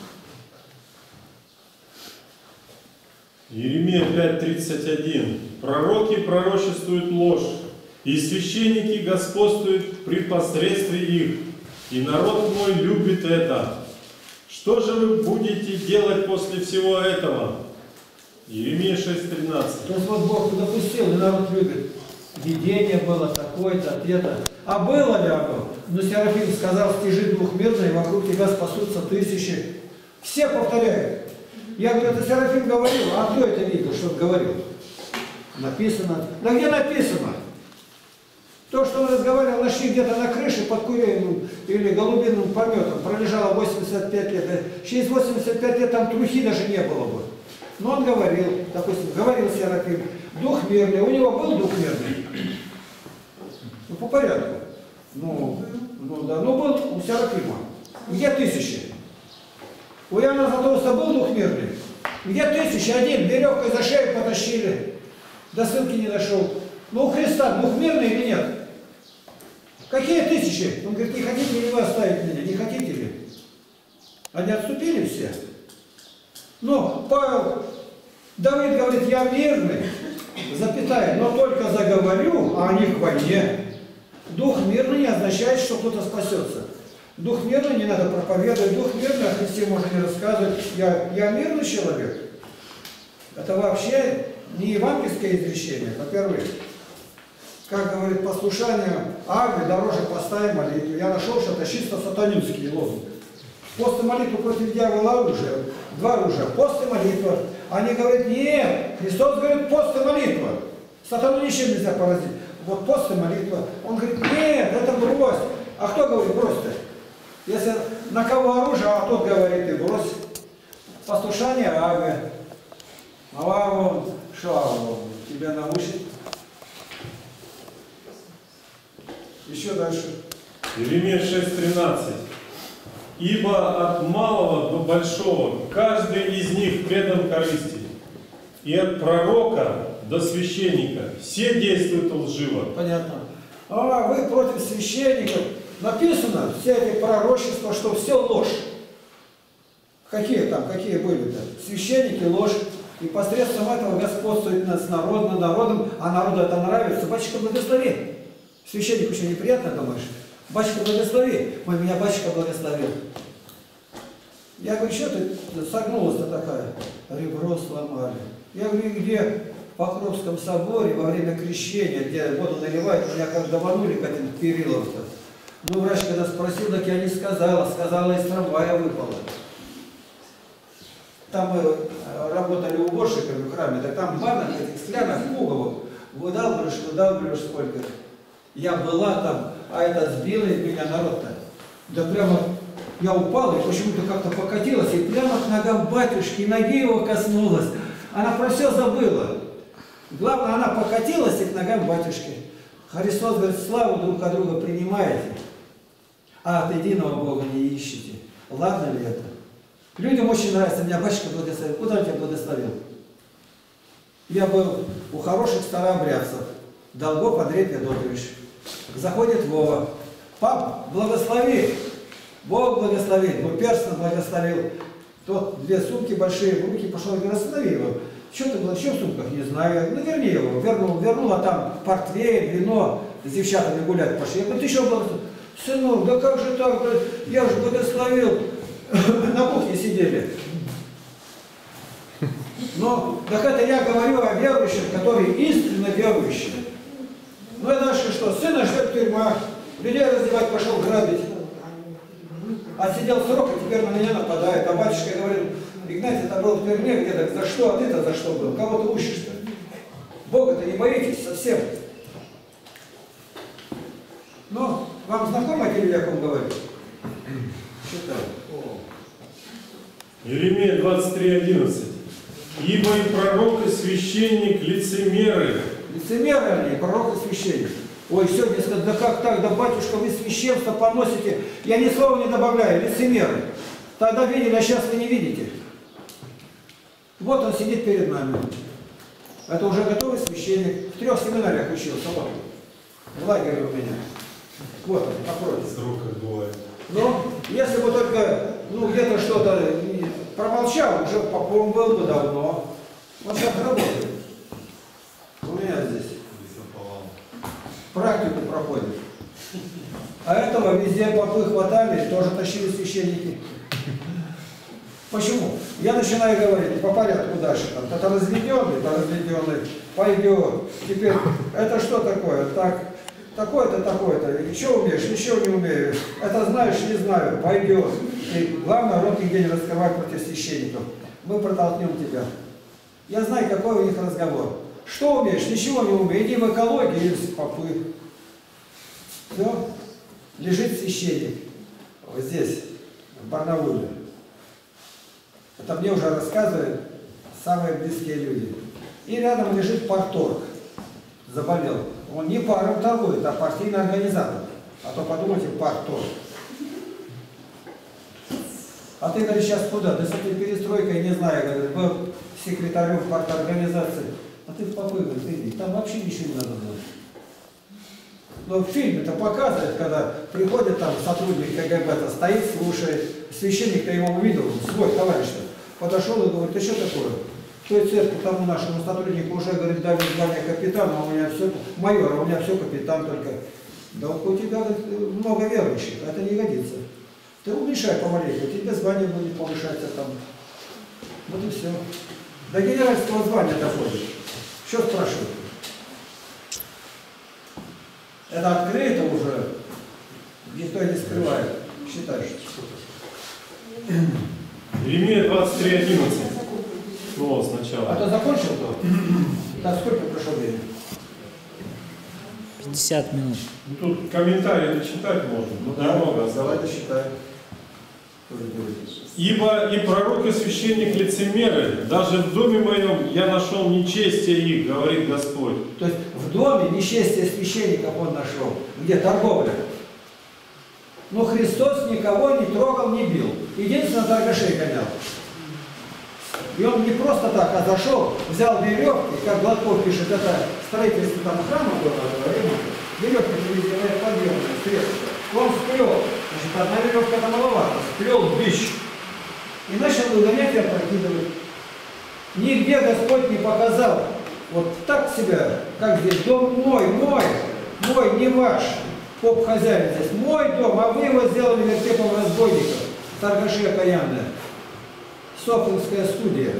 Иеремия 5:31. Пророки пророчествуют ложь, и священники господствуют при посредстве их, и народ мой любит это. Что же вы будете делать после всего этого? Иеремия 6:13. То есть вот Бог допустил, и народ любит. Видение было такое-то, ответа. А было ли оно? Но Серафим сказал, стяжи двухмерные, вокруг тебя спасутся тысячи. Все повторяют. Я говорю, это Серафим говорил, а кто это видел, что он говорил? Написано. Да где написано? То, что он разговаривал, нашли где-то на крыше под куриным или голубиным пометом, пролежало 85 лет. Через 85 лет там трухи даже не было бы. Но он говорил, допустим, говорил Серафим, дух мирный. У него был дух мирный? Ну, по порядку. Ну был у Серафима. Где тысячи? У Иоанна Златоуста был дух мирный? Где тысячи? Один веревкой за шею потащили. До ссылки не дошел. Но у Христа дух мирный или нет? Какие тысячи? Он говорит, не хотите ли вы оставить меня? Не хотите ли? Они отступили все. Но Павел, Давид говорит, я мирный, запятая, но только заговорю, а они к войне. Дух мирный не означает, что кто-то спасется. Дух мирный не надо проповедовать, дух мирный о Христе можно не рассказывать. Я мирный человек. Это вообще не евангельское изречение, во-первых. Как говорит послушание, Агры дороже поста и молитвы. Я нашел, что это чисто сатанинский лозунг. Пост и молитва против дьявола оружие. Два оружия. Пост и молитва. Они говорят, нет. Христос говорит, пост и молитва. Сатану ничем нельзя поразить. Вот пост и молитва. Он говорит, нет, это брось. А кто говорит, брось-то? Если на кого оружие, а тот говорит, и брось. Послушание Агры. А он, что тебя научит? Еще дальше. Иеремия 6:13. Ибо от малого до большого каждый из них предан корысти, и от пророка до священника, все действуют лживо. Понятно. А вы против священников. Написано, все эти пророчества, что все ложь. Какие были-то? Священники ложь. И посредством этого господствует над народом, а народу это нравится. Батюшка, благослови. Священнику еще неприятно, думаешь? Батюшка, благослови. Ой, меня батюшка благословил. Я говорю, что ты согнулась-то такая? Ребро сломали. Я говорю, где? В Покровском соборе во время крещения, где воду наливают, меня как даванули к этим перилам-то. Ну, врач, когда спросил, так я не сказала, из трамвая выпала. Там мы работали уборщиками в храме, так там банок этих склянок пуговок. Выдалбливаешь сколько. Я была там, а это сбило меня народ-то. Да прямо я упала и почему-то как-то покатилась, и прямо к ногам батюшки, ноги его коснулась. Она про все забыла. Главное, она покатилась и к ногам батюшки. Христос говорит, славу друг от друга принимаете, а от единого Бога не ищете. Ладно ли это? Людям очень нравится, меня батюшка благословил. Куда он тебя благословил? Я был у хороших старообрядцев. Долго подряд Федотович. Заходит Вова. Пап, благослови. Бог благословит. Ну, перстно благословил. Тот 2 сумки большие в руки пошел и говорит, останови его. Что ты было, что в сумках? Не знаю. Ну, верни его. Вернул, а там портвейн, вино. С девчатами гулять пошли. Я говорю, ты что благословил? Сынок, да как же так? Я же благословил. На кухне сидели. Но, так это я говорю о верующих, которые истинно верующие. Ну и дальше что? Сына ждет тюрьма, людей раздевать пошел грабить. Отсидел срок, и теперь на меня нападает. А батюшка говорит, Игнатий, это был в тюрьме где-то, за что, а ты-то за что был? Кого ты учишь-то? Бога-то не боитесь совсем. Но вам знакомо о тебе, о ком говорю? Читаю. Иеремия 23:11. Ибо и пророк, и священник лицемеры. Лицемеры они, пророк и священник. Ой, сегодня сказать, да как так, да батюшка, вы священство поносите. Я ни слова не добавляю, лицемеры. Тогда видели, а сейчас вы не видите. Вот он сидит перед нами. Это уже готовый священник. В 3 семинариях учился. Вот. В лагере у меня. Вот он, напротив. Срок бывает. Но если бы только, где-то что-то промолчал, уже попом был бы давно. Он сейчас работает. У меня здесь. Практику проходит. А этого везде попы хватали, тоже тащили священники. Почему? Я начинаю говорить по порядку дальше. Это разведенный, пойдет. Теперь, это что такое? Так, такое-то, такое-то. Еще умеешь, еще не умею. Это знаешь, не знаю. Пойдет. И главное, рот нигде не раскрывай против священников. Мы протолкнем тебя. Я знаю, какой у них разговор. Что умеешь? Ничего не умеешь. Иди в экологию или в попы. Все. Лежит священник. Вот здесь, в Барнауле. Это мне уже рассказывают самые близкие люди. И рядом лежит парторг. Заболел. Он не паром торгует, а партийный организатор. А то подумайте, парторг. А ты, говоришь, сейчас куда? Да с этой перестройкой, не знаю, говорит, был секретарем парторганизации. А ты в попы, говорит, иди. Там вообще ничего не надо было. Но в фильме-то показывают, когда приходит там сотрудник КГБ, стоит, слушает. Священник-то его увидел, свой товарищ-то. Подошел и говорит, ты что такое? В той церкви тому нашему сотруднику уже, говорит, дали звание капитана, а у меня все, майор, а у меня все капитан только. Да вот у тебя, говорит, много верующих, это не годится. Ты уменьшай помаленьку, тебе звание будет повышаться там. Вот и все. До генеральского звания доходит. Что спрашивают? Это открыто уже, никто не скрывает. Считаешь? Иеремия 23:11. Снова сначала. А то закончил то? Так, сколько прошло времени? 50 минут. Ну, тут комментарии дочитать можно. Ну да, немного давай осталось. досчитай. Ибо и пророк, и священник лицемеры, даже в доме моем я нашел нечестие их, говорит Господь. То есть в доме нечестие священников он нашел. Где торговля. Но Христос никого не трогал, не бил. Единственное, торгашей гонял. И он не просто так, а зашел, взял веревки, как Гладков пишет, это строительство там храма было во время, веревки привезенные подъемные, средства. Он сплел, значит, одна веревка там маловато, сплел бич. И начал выгонять и опрокидывать. Нигде Господь не показал. Вот так себя, как здесь, дом мой, не ваш. Поп хозяин здесь, мой дом, а вы его сделали вертепом разбойников. Торгаши окаянные. Софинская студия.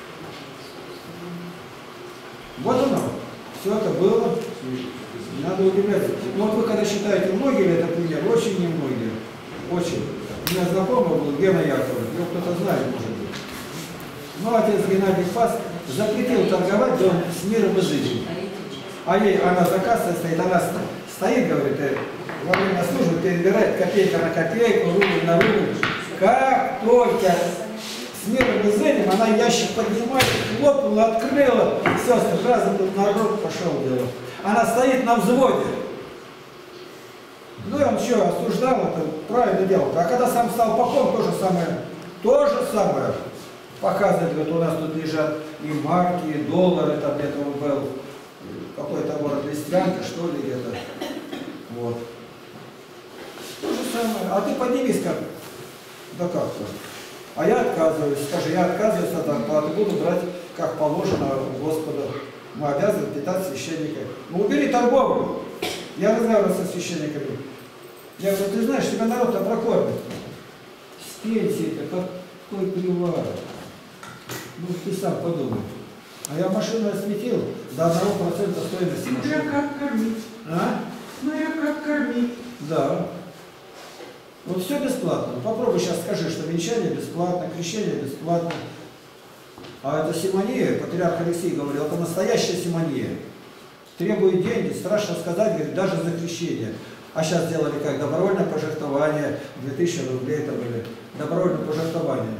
Вот оно. Все это было. Не надо удивляться. Вот вы когда считаете, многие ли это пример? Очень немногие. Очень. У меня знакомый был Гена Яковлев. Его кто-то знает, может быть. Но отец Геннадий Фас запретил торговать дом с миром и жизнью. А ей, она за кассой стоит, она стоит, говорит, во время службы перебирает копейка на копейку, рубль на рубль. Как только с миром и жизнью она ящик поднимает, хлопнула, открыла, сестры, разом тут народ пошел дело. Она стоит на взводе. Ну и он что, осуждал, это правильно делал. А когда сам стал попом, то же самое. Показывает, вот у нас тут лежат и марки, и доллары, там где-то он был, какой-то город Листвянка, что ли, где-то. Вот. То же самое. А ты поднимись как? Да как-то. А я отказываюсь. Скажи, я отказываюсь от зарплаты, буду брать, как положено у Господа. Мы обязаны питать священника. Ну убери торговлю. Я разговаривал со священниками. Я говорю, ты знаешь, тебя народ-то прокормит. С пенсией-то какой привар. Ну ты сам подумай. А я машину осветил до 1% стоимости машины. Смотря как кормить. А? Смотря как кормить. Да. Вот все бесплатно. Попробуй сейчас скажи, что венчание бесплатно, крещение бесплатно. А это симония, патриарх Алексей говорил, это настоящая симония. Требует деньги, страшно сказать, говорит, даже за крещение. А сейчас сделали как? Добровольное пожертвование, 2000 рублей это были. Добровольное пожертвование.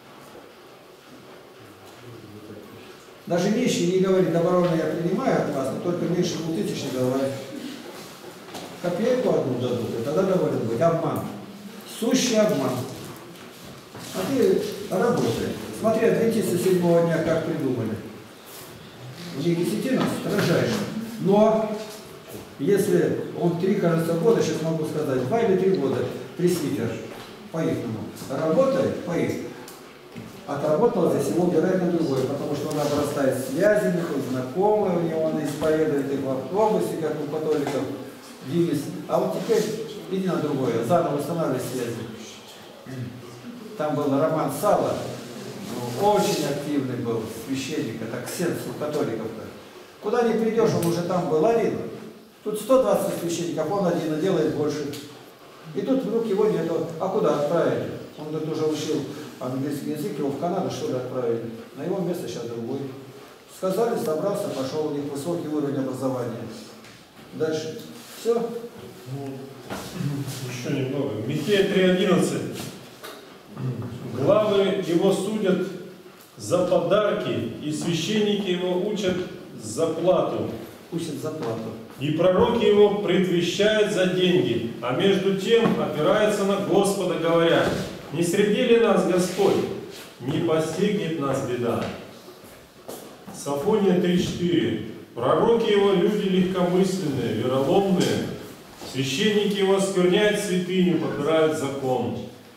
Даже нищий не говорит, добровольно я принимаю от вас, но только меньше 2000 не давай. Копейку одну дадут, и тогда доволен быть. Обман. Сущий обман. А ты работай. Смотри, адвентисты 7-го дня как придумали. У них десятина строжайшая. Но если он 3, кажется, года, сейчас могу сказать, 2 или 3 года, пресвитер, по-ихнему, работает по-ихнему. Отработал здесь, его убирает на другой, потому что он обрастает связями, хоть знакомые у него, он исповедует их в автобусе, как у католиков, девиз. А вот теперь иди на другое, заново устанавливай связи. Там был Роман Сало, очень активный был священник, это ксенс у католиков-то. Куда не придешь, он уже там был один. Тут 120 священников, он один, и делает больше. И тут вдруг его нету. А куда отправили? Он тут уже учил английский язык, его в Канаду, что ли, отправили. На его место сейчас другой. Сказали, собрался, пошел, у них высокий уровень образования. Дальше. Все? Еще немного. Михея 3:11. Главы его судят за подарки, и священники его учат за плату. Учат за плату. И пророки его предвещают за деньги, а между тем опираются на Господа, говоря: не среди ли нас Господь, не постигнет нас беда. Софония 3:4. Пророки его люди легкомысленные, вероломные, священники его оскверняют святыню, попирают закон.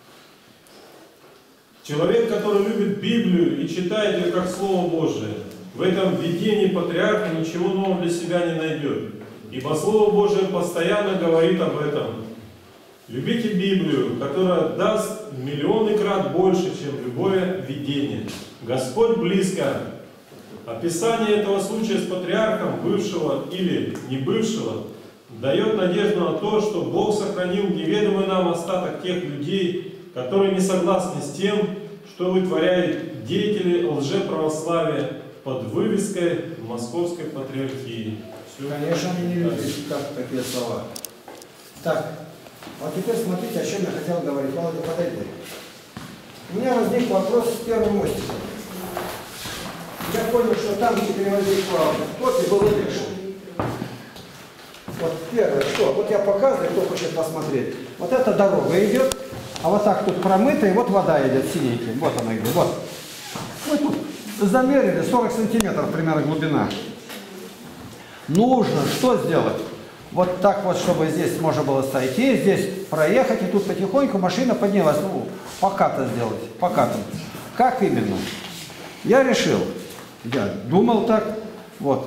Человек, который любит Библию и читает ее как Слово Божие, в этом видении патриарха ничего нового для себя не найдет. Ибо Слово Божие постоянно говорит об этом. Любите Библию, которая даст миллионы крат больше, чем любое видение. Господь близко. Описание этого случая с патриархом, бывшего или не бывшего, дает надежду на то, что Бог сохранил неведомый нам остаток тех людей, которые не согласны с тем, что вытворяют деятели лжеправославия под вывеской Московской Патриархии. Все. Конечно, они не любят такие слова. Так, вот теперь смотрите, о чем я хотел говорить. Володя, подойди. У меня возник вопрос с первым мостиком. Я понял, что там, где переводить по копии, был лучше. Вот первое, что? Вот я показываю, кто хочет посмотреть. Вот эта дорога идет, а вот так тут промыто, и вот вода идет синеньким. Вот она идет. Вот тут Замерили 40 сантиметров примерно глубина. Нужно что сделать? Вот так вот, чтобы здесь можно было сойти, здесь проехать, и тут потихоньку машина поднялась. Ну, поката сделать, покатом. Как именно? Я решил, я думал так, вот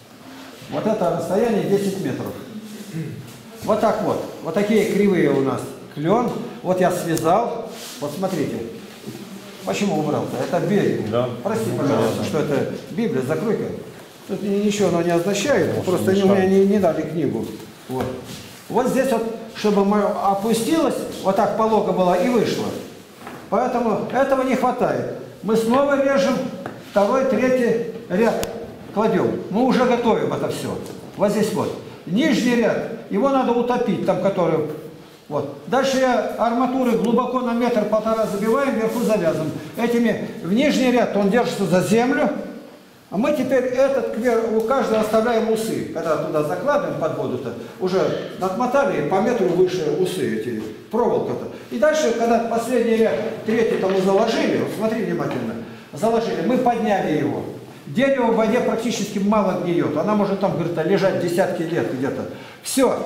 это расстояние 10 метров. Вот так вот, вот такие кривые у нас клен. Вот я связал, вот смотрите. Почему убрал-то? Это берег. Да. Прости, пожалуйста, что это Библия, закрой-ка. Тут ничего оно не означает, просто у меня не дали книгу. Вот. Вот здесь вот, чтобы опустилась, вот так полога была и вышла. Поэтому этого не хватает. Мы снова режем, второй, третий ряд кладем. Мы уже готовим это все. Вот здесь вот. Нижний ряд, его надо утопить, там который... Вот. Дальше я арматуры глубоко на 1–1,5 забиваем, вверху завязываем. Этими в нижний ряд он держится за землю, а мы теперь этот у каждого оставляем усы. Когда туда закладываем под воду-то, уже отмотали по метру выше усы эти, проволока-то. И дальше, когда последний ряд, третий там мы заложили, вот смотри внимательно, заложили, мы подняли его. Дерево в воде практически мало гниет, она может там, говорит, лежать десятки лет где-то. Все.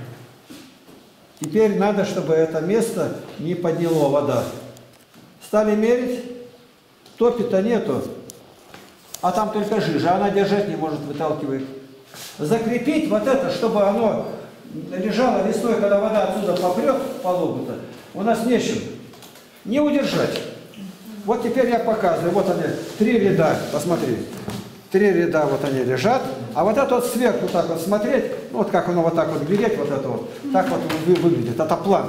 Теперь надо, чтобы это место не подняло вода. Стали мерить, топит-то нету, а там только жижа, она держать не может, выталкивает. Закрепить вот это, чтобы оно лежало весной, когда вода отсюда попрет по логу-то, у нас нечем. Не удержать. Вот теперь я показываю, вот они, 3 ряда, посмотри. 3 ряда вот они лежат, а вот это вот сверху так вот смотреть, вот как оно вот так вот глядеть, вот это вот, так вот выглядит, это план.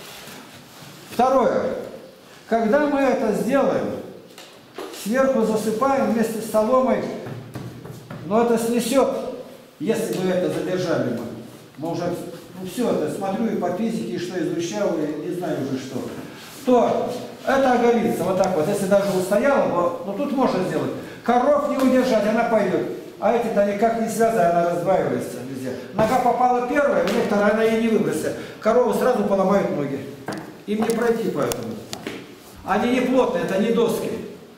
Второе, когда мы это сделаем, сверху засыпаем вместе с соломой, но это снесет, если мы это задержали мы уже, ну все, это смотрю и по физике, и что изучал, и не знаю уже что, то это оголится вот так вот, если даже устояла, но тут можно сделать. Коров не удержать, она пойдет. А эти-то никак не связаны, она раздваивается везде. Нога попала первая, у них вторая, она ей не выбросит. Корову сразу поломают ноги. Им не пройти поэтому. Они не плотные, это не доски.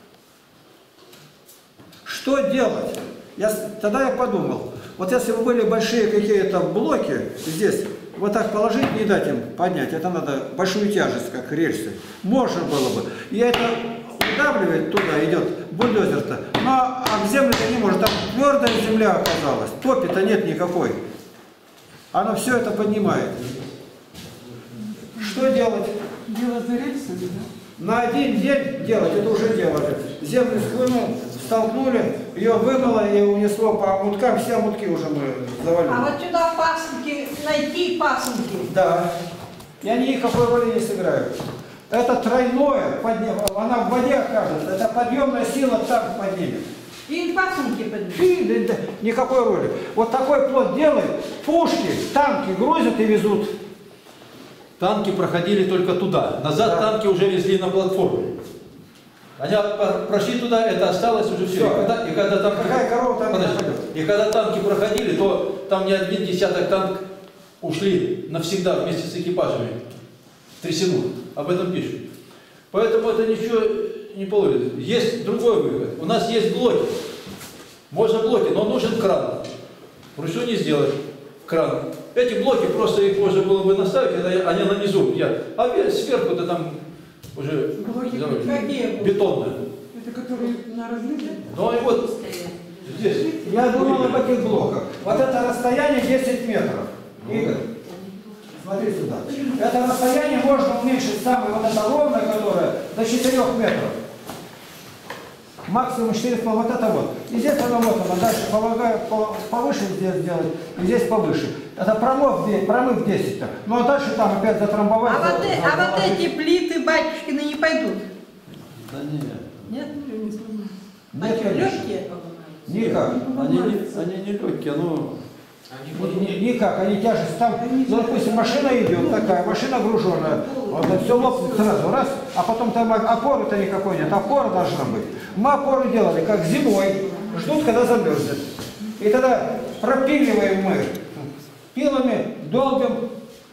Что делать? Тогда я подумал, вот если бы были большие какие-то блоки здесь, вот так положить, не дать им поднять, это надо большую тяжесть, как рельсы. Можно было бы. И это удавливает туда, идет бульдозер-то. Но а в землю-то не может, там твердая земля оказалась, топи-то нет никакой. Оно все это поднимает. Что делать? Дело за рельсами, да? На один день делать, это уже делали. Землю схлынул, столкнули, ее вымыло и унесло по муткам, все мутки уже мы завалили. А вот сюда пасынки, найти пасынки. Да. И они никакой роли не сыграют. Это тройное, она в воде окажется, это подъемная сила так поднимет. И пасынки поднимут. Никакой роли. Вот такой плод делает, пушки, танки грузят и везут. Танки проходили только туда. Назад Да. танки уже везли на платформе. Они прошли туда, это осталось уже все. И когда там... Какая корова там не Подожди. пойдет? И когда танки проходили, то там не один десяток танк ушли навсегда вместе с экипажами. Трясину. Об этом пишут. Поэтому это ничего не получится. Есть другой выход. У нас есть блоки. Можно блоки, но нужен кран. Вручную не сделать кран. Эти блоки, просто их можно было бы наставить, когда они на низу. А сверху-то там уже Блоки какие? бетонные. Это которые на разливе? Ну и вот здесь. Я думал о таких блоках. Вот это расстояние 10 метров. Игорь, смотри сюда. Это расстояние можно уменьшить самое вот это ровное, которое до 4 метров. Максимум 4,5, вот это вот. И здесь оно вот оно, дальше полагаю, повыше здесь сделать, и здесь повыше. Это промыв 10-то. Ну а дальше там опять затрамбовать. А вот эти плиты батюшкины не пойдут. Да нет. Нет? Нет, Они конечно. легкие? Никак. Они не легкие, но... Никак, они тяжесть там, ну, допустим, машина идет такая, машина груженная, вот все лопнет сразу, раз, а потом там опоры-то никакой нет, опора должна быть. Мы опоры делали, как зимой, ждут, когда замерзнет. И тогда пропиливаем мы, пилами долбим,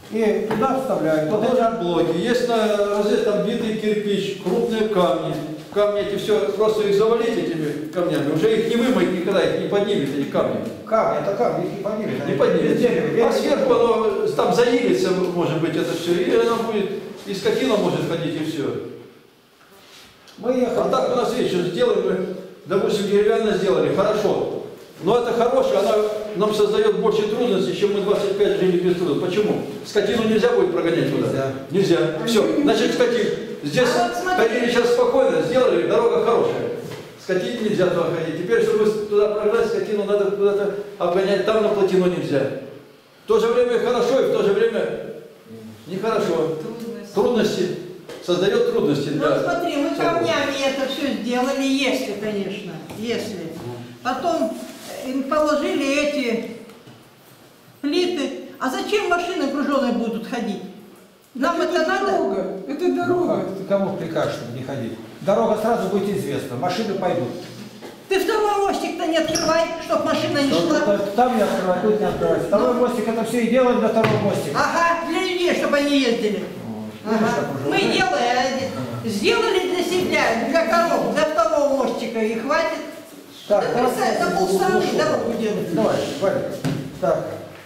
И туда вставляют. Вот эти Положат блоки. Есть на розе там битый кирпич, крупные камни. Камни эти все, просто их завалить этими камнями. Уже их не вымыть никогда, их не поднимет, эти камни. камни, это камни, их не поднимет. Не поднимет. Дерево, А сверху оно там заилится, может быть, это все. И оно будет, и скотина может ходить, и все. Мы ехали. А так у нас вещи сделаем, мы, допустим, деревянно сделали, хорошо. Но это хорошее, она нам создает больше трудностей, чем мы 25 жили без труда. Почему? Скотину нельзя будет прогонять туда? Нельзя. Нельзя. Все, значит, скотин. Здесь А вот смотри. ходили сейчас спокойно, сделали, дорога хорошая. Скотине нельзя туда ходить. Теперь, чтобы туда прогнать скотину, надо куда-то обгонять, там на плотину нельзя. В то же время хорошо, и в то же время нехорошо. Трудности. Создает трудности. Ну для смотри, мы всякого. камнями это все сделали, если, конечно, если. Потом положили эти плиты. А зачем машины груженые будут ходить? Нам это надо? дорога. Это дорога. Ты кому прикажешь, чтобы не ходить? Дорога сразу будет известна, машины пойдут. Ты второй мостик-то не открывай, чтоб машина не шла. Там не открывать, тут не открывать. Второй мостик, это все и делаем для второго мостика. Ага, для людей, чтобы они ездили. Ага. Мы делаем, сделали для себя, для коров, для второго мостика, и хватит. Так, Да представь, на полстраны дорогу делать. Давай, Валя. Так.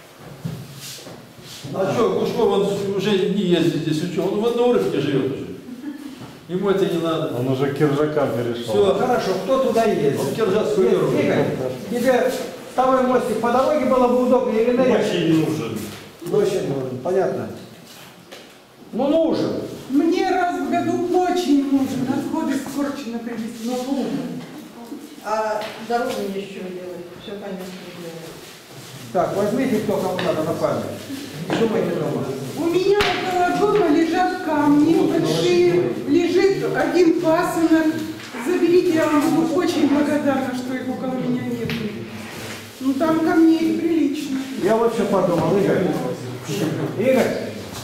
А что, Глушков, он уже не ездит здесь, он что? Он в одном урывке живет уже. Ему это не надо. Он уже к Киржакам перешел. Все. Хорошо, кто туда ездит? Он Киржакскую веру. Игорь, тебе второй мостик по дороге было бы удобнее или на Очень не нужен. Очень нужен, понятно. Ну нужен. Мне раз в году очень нужен. Отходы скорчено привезти. Но нужен. А дорогу еще делать, все понятно делать. Так, возьмите, кто кому надо на память. Не думайте дома. У меня около дома лежат камни большие. Лежит один пасынок. Заберите, я вам буду очень благодарна, что их около меня нет. Ну там камней прилично. Я вот что подумал, Игорь. Игорь,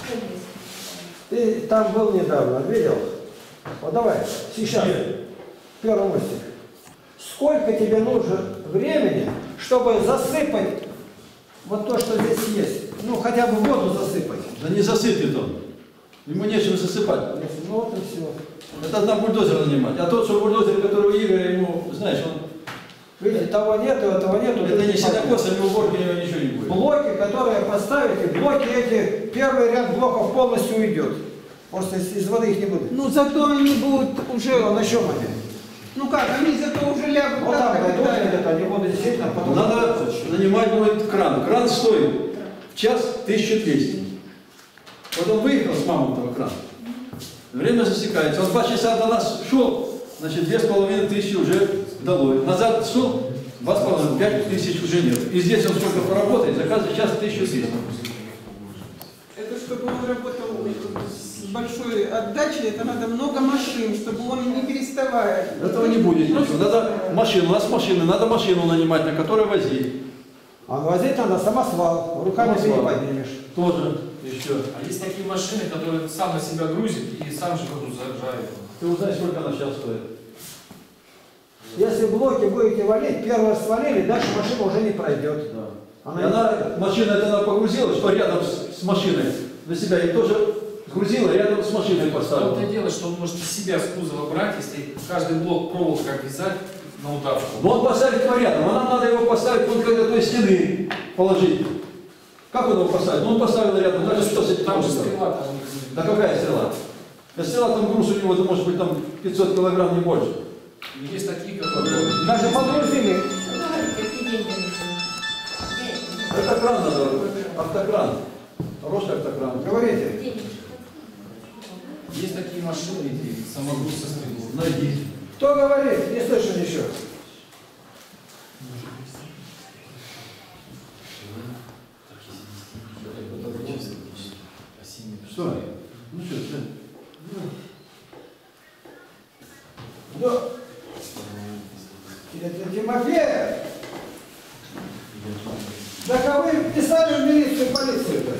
ты там был недавно, видел? Вот давай, сейчас, первый мостик. Сколько тебе нужно времени, чтобы засыпать вот то, что здесь есть? Ну, хотя бы воду засыпать. Да не засыпет он. Ему нечем засыпать. Ну вот и все. Это одна бульдозера нанимать. А тот, что бульдозер, который у Игоря, ему, знаешь, он... Видите, того нет, этого нет. Это не сенокосами уборки у него ничего не будет. Блоки, которые поставите, блоки эти, первый ряд блоков полностью уйдет. Просто из воды их не будет. Ну зато они будут уже... Ну, на чем они? Ну как, они зато уже лягут Вот там так, дойдут, как где-то, они будут действительно потом... Надо нанимать будет кран. Кран стоит в час 1200. Вот он выехал с мамонтова крана. Время засекается. Он 2 часа до нас шел, значит, 2500 уже долой. Назад шел, 2,5, 5000 уже нет. И здесь он сколько поработает, за каждый час 1200. Это чтобы он работал с большой отдачей, это надо много машин, чтобы он не переставая. Этого не будет ничего. Надо машину, у нас машины, надо машину нанимать, на которой возить. А возить надо самосвал, руками ты не Самосвал. поднимешь. Тоже еще. А есть такие машины, которые сам на себя грузит и сам же загружает. Ты узнаешь, сколько она сейчас стоит. Если блоки будете валить, первый раз свалили, дальше машина уже не пройдет. Да. Она И она, машина это она погрузила, что рядом с машиной на себя, и тоже грузила, рядом с машиной В том-то поставила. и дело, что он может из себя с кузова брать, если каждый блок проволока обвязать на удавку. Но он поставит его рядом, а нам надо его поставить вот к той стены положить. Как он его поставит? Ну он поставил рядом, даже что с этим Там же можно? стрела, там у них. Да какая стрела? Стрела там груз у него, это может быть там 500 килограмм, не больше. Есть такие, которые... Даже погрузили. Какие деньги нужны? Это кран надо, автокран. Хороший автокран. Говорите. Есть такие машины, где самогруз со стрелой. Найди. Кто говорит? Не слышу ничего. Что? Ну что, Ну, Тимофеев, так а вы писали в милицию и полицию-то?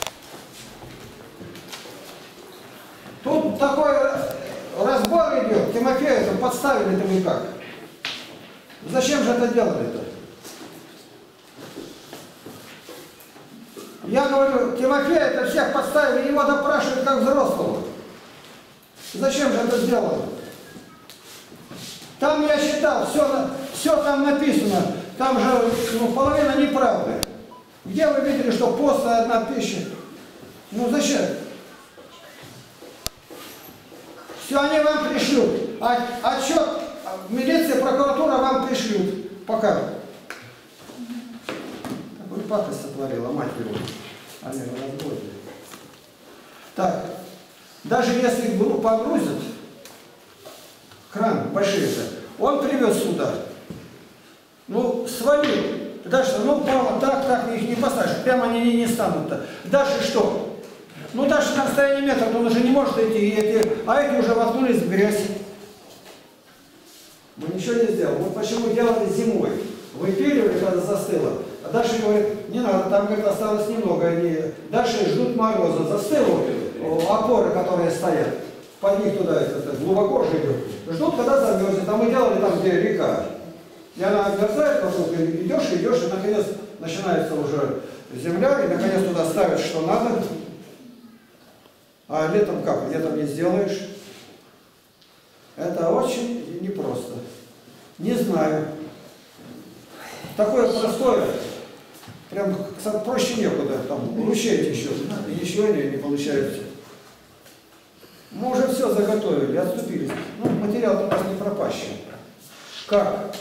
Тут такой разбор идет, Тимофеев подставили-то вы как? Зачем же это делали-то? Я говорю, Тимофея, это всех подставили, его допрашивают как взрослого. Зачем же это сделано? Там я считал, все там написано, там же половина неправды. Где вы видели, что постная одна пища? Ну зачем? Все они вам пришлют. Отчет милиция, прокуратура вам пришлют. Пока. Такую пакость сотворила, мать его. Они разбойные. Так, даже если группу погрузят, кран большие-то, он привез сюда. Ну, свалил. Дальше, ну, упало, так, их не поставишь. Прямо они не станут-то. Дальше что? Ну, дальше на расстоянии метра, он уже не может идти, а эти уже воткнулись в грязь. Мы ничего не сделали. Вот почему делали зимой. Выпиливали, когда застыло. А дальше говорит, не надо, там, говорит, осталось немного. Они дальше ждут мороза. Застыло опоры, которые стоят. Под них туда глубоко же идет. Ждут, когда замерзнет. А мы делали там, где река. И она мерзает вокруг, и идешь, и наконец начинается уже земля, и наконец туда ставят, что надо. А летом как? Летом не сделаешь. Это очень непросто. Не знаю. Такое простое, прям проще некуда. Там ручей еще, и ничего не получается. Мы уже все заготовили, отступились. Ну, материал у нас не пропащий. Как?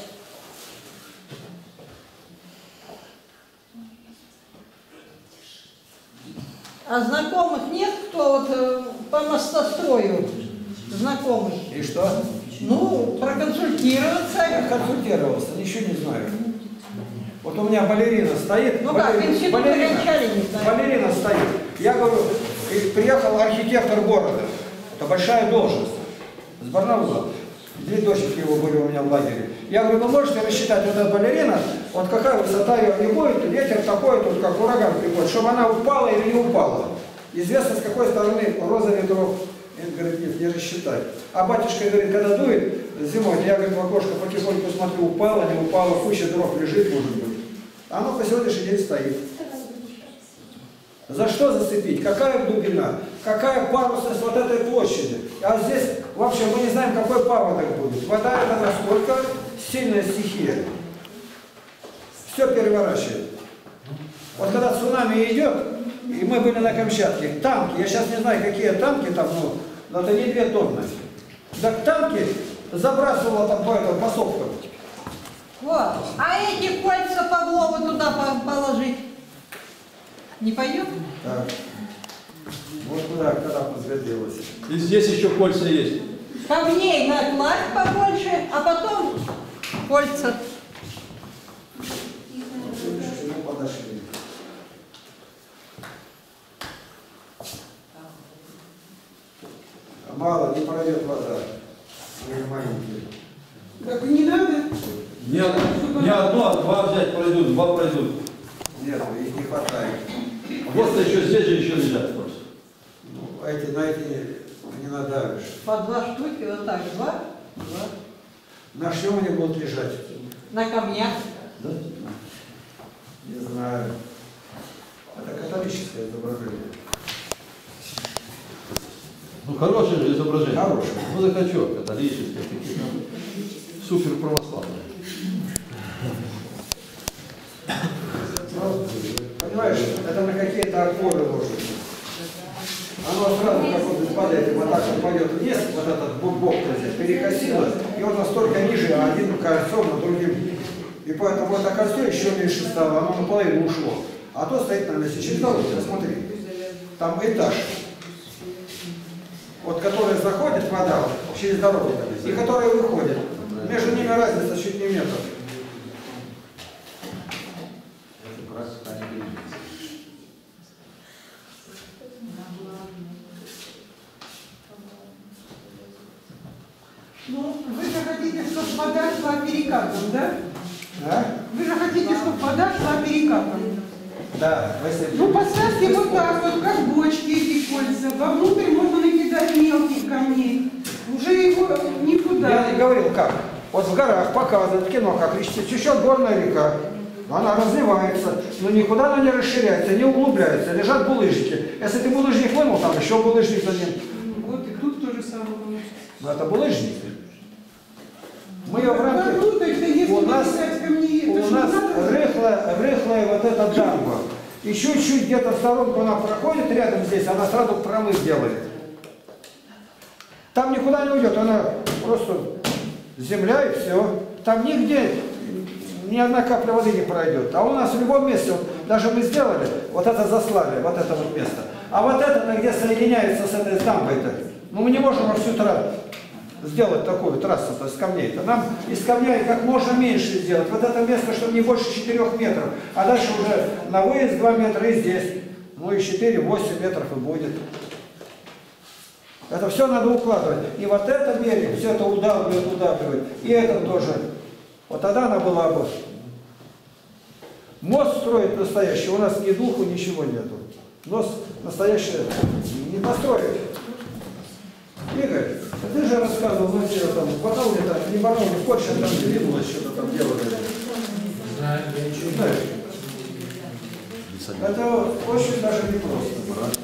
А знакомых нет, кто вот по мостострою знакомых? И что? Ну, проконсультироваться. Я консультировался, ничего не знаю. Вот у меня балерина стоит. Ну как, институт окончали, не знаю. Балерина стоит. Я говорю, приехал архитектор города. Это большая должность. С Барнаула. 2 дочки его были у меня в лагере. Я говорю, вы можете рассчитать вот эта балерина, вот какая высота ее не будет, ветер такой, тут как ураган приходит, чтобы она упала или не упала. Известно, с какой стороны роза ветров. Он говорит, нет, не рассчитать. А батюшка говорит, когда дует зимой, я, говорит, в окошко потихоньку смотрю, упала, не упала, куча дров лежит, может быть. А оно по сегодняшний день стоит. За что зацепить? Какая глубина? Какая парусность вот этой площади? А здесь вообще мы не знаем, какой паводок будет. Вода это насколько сильная стихия. Все переворачивает. Вот когда цунами идет, и мы были на Камчатке, танки, я сейчас не знаю, какие танки там, но это не 2 тонны. Так танки забрасывало там по сопкам. Вот. А эти кольца Павлова туда положить? Не пойдет? Так. Вот куда, когда подгодилось. И здесь еще кольца есть. Камней накладь побольше, а потом кольца. Мы подошли. Мало, не пройдет вода. Мы маленькие. Так не надо. Не одно, а 2 взять пройдут, 2 пройдут. Нет, их не хватает. Вот еще здесь же еще лежат просто. Ну, эти на эти не надавишь. По 2 штуки, вот так, 2. На чем они будут лежать? На камнях. Да? Не знаю. Это католическое изображение. Ну, хорошее же изображение. Хорошее. Ну, так а что, католическое, такие там супер православные. Ну, понимаешь, это на какие-то опоры ложится. Оно сразу как вот падает, вот так вот пойдет вниз, вот этот бок здесь перекосило, и он настолько ниже, а один кольцом, а другим. И поэтому это кольцо еще меньше стало, оно наполовину ушло. А то стоит на месте. Через дорогу, смотри, там этаж. Вот который заходит вода вот, через дорогу, и который выходит. Между ними разница чуть не метр. Ну, вы же хотите, чтобы вода шла перекатом, да? А? Вы же хотите, чтобы вода шла перекатом. Да, если... Ну, поставьте вот так вот, как бочки эти кольца. Вовнутрь можно накидать мелких камней. Уже его никуда. Я не говорил как. Вот в горах показывают кино, как течет горная река. Она разливается, но никуда она не расширяется, не углубляется. Лежат булыжники. Если ты булыжник вынул, там еще булыжник за ним. Вот и тут то же самое. Но это булыжник. Мы ее в рамке... У нас рыхлая вот эта дамба. И чуть-чуть где-то в сторонку она проходит рядом здесь, она сразу промыв делает. Там никуда не уйдет, она просто земля и все. Там нигде ни одна капля воды не пройдет. А у нас в любом месте, вот, даже мы сделали, вот это заслали, вот это вот место. А вот это, где соединяется с этой дамбой-то, ну мы не можем во всю трассу сделать такую трассу-то с камней-то. Нам из камней как можно меньше сделать. Вот это место, чтобы не больше 4 метров. А дальше уже на выезд 2 метра и здесь. Ну и 4-8 метров и будет. Это все надо укладывать. И вот это берег, все это удавливает. И это тоже. Вот тогда она была бы. Мост строить настоящий, у нас ни духу, ничего нету. Мост настоящий не построить. Игорь, ты же рассказывал, ну тебе там, потом где-то, не потом, не в Польше, там двинулось, что-то там делали. Да, я ничего не Знаешь, это очень даже непросто.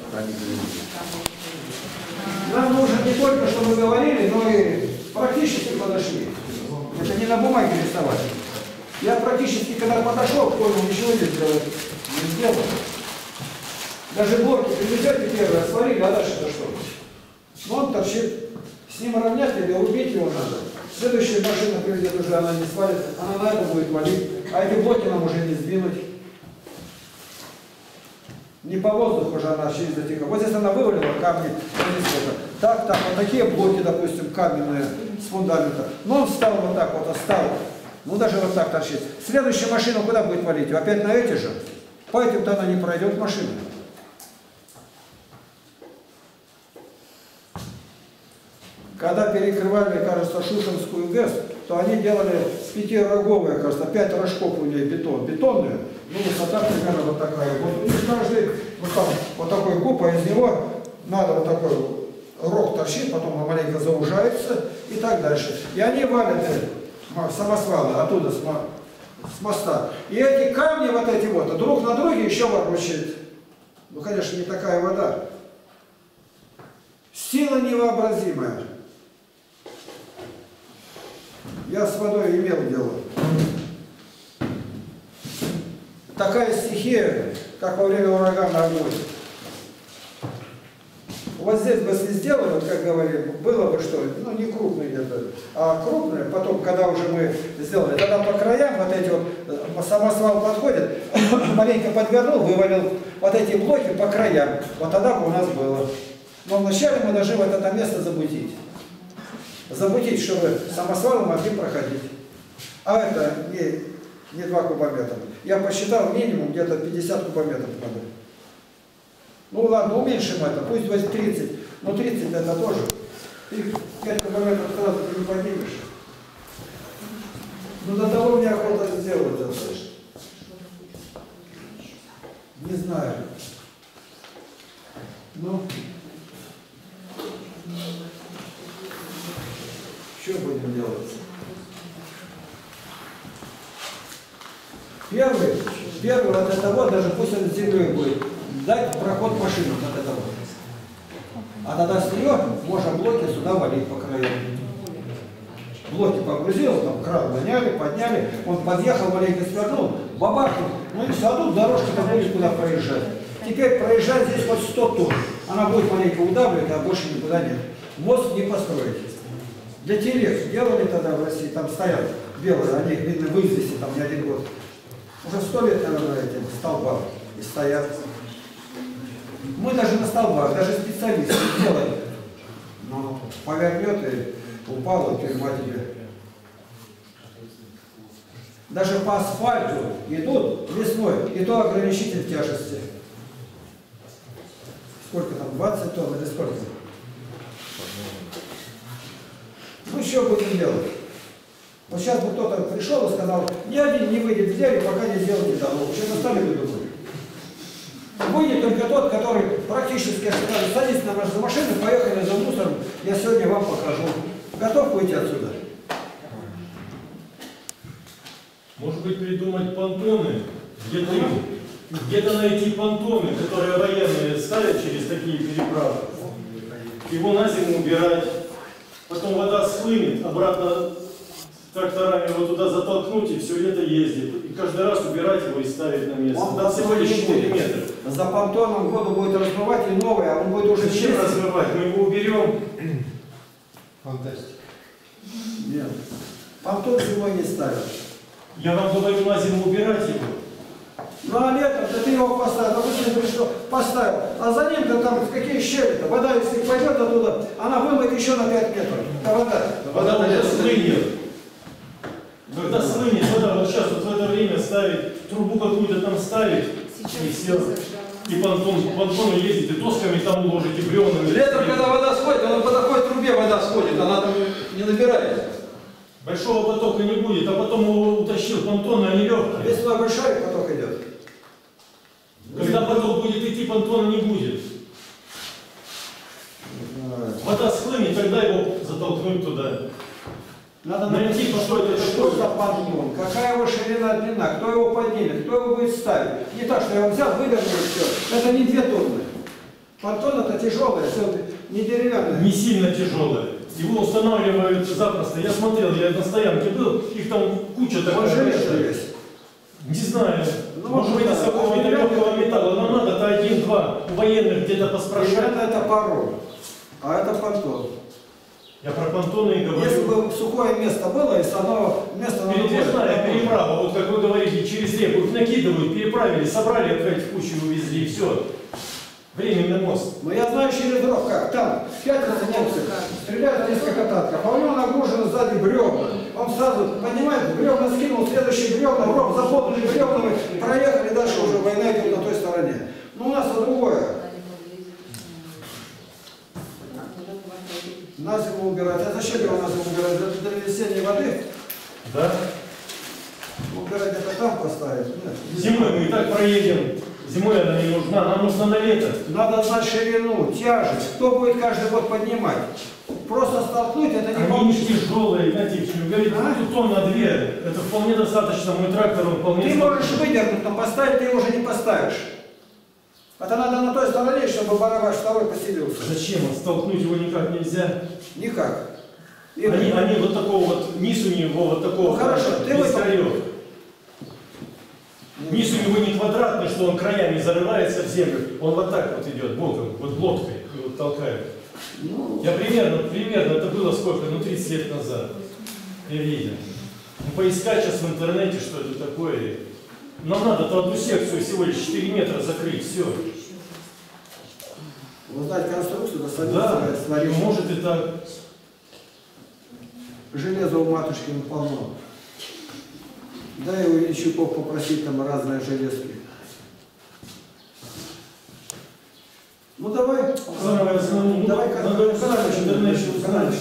Нам нужно не только, что мы говорили, но и практически подошли. Это не на бумаге рисовать. Я практически, когда подошел, понял, ничего не сделал. Не сделал. Даже блоки привезете первые, сварили, а дальше-то что? Но он торчит. С ним равнять или убить его надо. Следующая машина приведет уже, она не свалит, она на это будет валить. А эти блоки нам уже не сдвинуть. Не по воздуху же она через затекла. Вот здесь она вывалила камни. Так, вот такие блоки, допустим, каменные с фундамента. Но он встал вот так вот, оставил. Ну даже вот так торчит. Следующая машина куда будет валить? Опять на эти же? По этим-то она не пройдет машина. Когда перекрывали, кажется, Шушенскую ГЭС, то они делали пятироговые, кажется, 5 рожков у нее бетонные. Ну, высота примерно вот такая. Вот у них каждый, вот там, вот такой куб, а из него надо вот такой рог торчит, потом он маленько заужается и так дальше. И они валят самосвалы оттуда, с моста. И эти камни вот эти вот, друг на друге еще ворочают. Ну, конечно, не такая вода. Сила невообразимая. Я с водой имел дело. Такая стихия, как во время урагана огонь. Вот здесь бы если сделали, вот как говорили, было бы что, ну не крупный где-то, а крупный, потом, когда уже мы сделали, тогда по краям вот эти вот, самосвал подходит, маленько подвернул, вывалил вот эти блоки по краям, вот тогда бы у нас было. Но вначале мы должны вот это место замутить. Замутить, чтобы самосвалы могли проходить. А это не 2 кубометра. Я посчитал минимум где-то 50 кубометров надо. Ну ладно, уменьшим это, пусть будет 30. Но 30 это тоже. Ты 5 кубометров сразу не поднимешь. Ну до того мне охота сделать это. Не знаю. Ну. Что будем делать? Первый вот это вот, даже пусть он с землей будет, дать проход машинам вот это вот. А тогда с нее можно блоки сюда валить по краям. Блоки погрузил, там кран гоняли, подняли, он подъехал, маленько свернул, бабахнул, ну и все, а тут дорожка-то будет куда проезжать. Теперь проезжать здесь вот 100 тонн. Она будет маленько удавливать, а больше никуда нет. Мост не построить. Для телег делали тогда в России, там стоят белые, они, видно, в извести, там не 1 год. Уже 100 лет, наверное, этим столбам и стоят. Мы даже на столбах, даже специалисты делали. Но повернет и упала тюрьма тебе. Даже по асфальту идут весной, и то ограничитель тяжести. Сколько там, 20 тонн или сколько? Ну, что будем делать? Вот сейчас бы кто-то пришел и сказал, ни один не выйдет в дверь, пока не сделаете дорогу. Что настали бы думать? Выйдет только тот, который практически сказал, садись на нашу машину, поехали за мусором, я сегодня вам покажу. Готов выйти отсюда? Может быть, быть, придумать понтоны, где-то найти понтоны, которые военные ставят через такие переправы. Его на зиму убирать, потом вода схлынет, обратно тракторами его туда затолкнуть и все лето ездит. И каждый раз убирать его и ставить на место. Он Да всего лишь 4 метра. За понтоном воду будет размывать и новый, а он будет уже Зачем чистый. размывать? Мы его уберем. Фантастика. Нет. Понтон зимой не ставят. Я вам говорю, на зиму убирать его. Ну а летом, да ты его поставил, допустим, говоришь, что поставил, а за ним-то там какие щели-то? Вода, если пойдет оттуда, она вымоет еще на 5 метров. Это вода. Вода уже схлынет. Когда схлынет вода, вот сейчас вот в это время ставить, трубу какую-то там ставить, и все. И понтону ездите, досками там уложите, бревнами. Летом, когда вода сходит, она по такой трубе вода сходит, она там не набирается. Большого потока не будет, а потом его утащил понтон, они легкие. Весной большой поток идет. Когда поток будет идти, понтона не будет. Вода схлынет, тогда его затолкнуть туда. Надо найти, что это что такое. за понтон, какая его ширина, длина, кто его поднимет, кто его будет ставить. Не так, что я его взял, вывернул и все. Это не 2 тонны. Понтон это тяжелое, все не деревянное. Не сильно тяжелое. Его устанавливают запросто. Я смотрел, я на стоянке был, их там куча такая. Он железный большая. весь. Не знаю. Ну, может быть, из да, какого-то легкого металла. Нам надо-то 1-2 у военных где-то поспрашивать. Ребята, это паром, а это понтон. Я про понтоны и говорю. Если бы сухое место было, если оно место на Передвижная переправа, вот как вы говорите, через реку, их накидывают, переправили, собрали опять в кучу и увезли, и все. Временный мост. Но я знаю через ров как. Там 5 немцев стреляют несколько танков, а у него нагружено сзади бревна. Он сразу, понимаете, бревна скинул, следующие бревна, в ров заполнили бревнами, проехали, дальше уже война идет на той стороне. Но у нас это другое. На зиму убирать. А зачем его на зиму убирать? Для весенней воды? Да? Убирать это там поставить? Нет. Зимой мы и так проедем. Зимой она не нужна, нам нужна на лето. Надо знать ширину, тяжесть. Кто будет каждый год поднимать? Просто столкнуть это не Они не получится. тяжелые, Игнатьевич, вы говорите, тут тонна 2. Это вполне достаточно, мой трактор, он вполне... Ты можешь выдернуть, но поставить ты его уже не поставишь. Это надо на той стороне, чтобы барабаш второй поселился. Зачем? Столкнуть его никак нельзя. Никак. Они вот такого вот, низ у него вот такого, Ну, хорошо, ты без вы- краев. Низ у него не квадратный, что он краями зарывается в землю. Он вот так вот идет, боком, вот лодкой, и вот толкает. Ну, Я примерно, это было сколько? Ну, 30 лет назад. Я видел. Ну, поискать сейчас в интернете, что это такое. Нам надо-то одну секцию всего лишь 4 метра закрыть, все. узнать конструкцию, Да, сварить. может и так. Железо у матушки полно. Дай у Ильичуков попросить там разные железки. Ну давай. Давай в интернете узнать.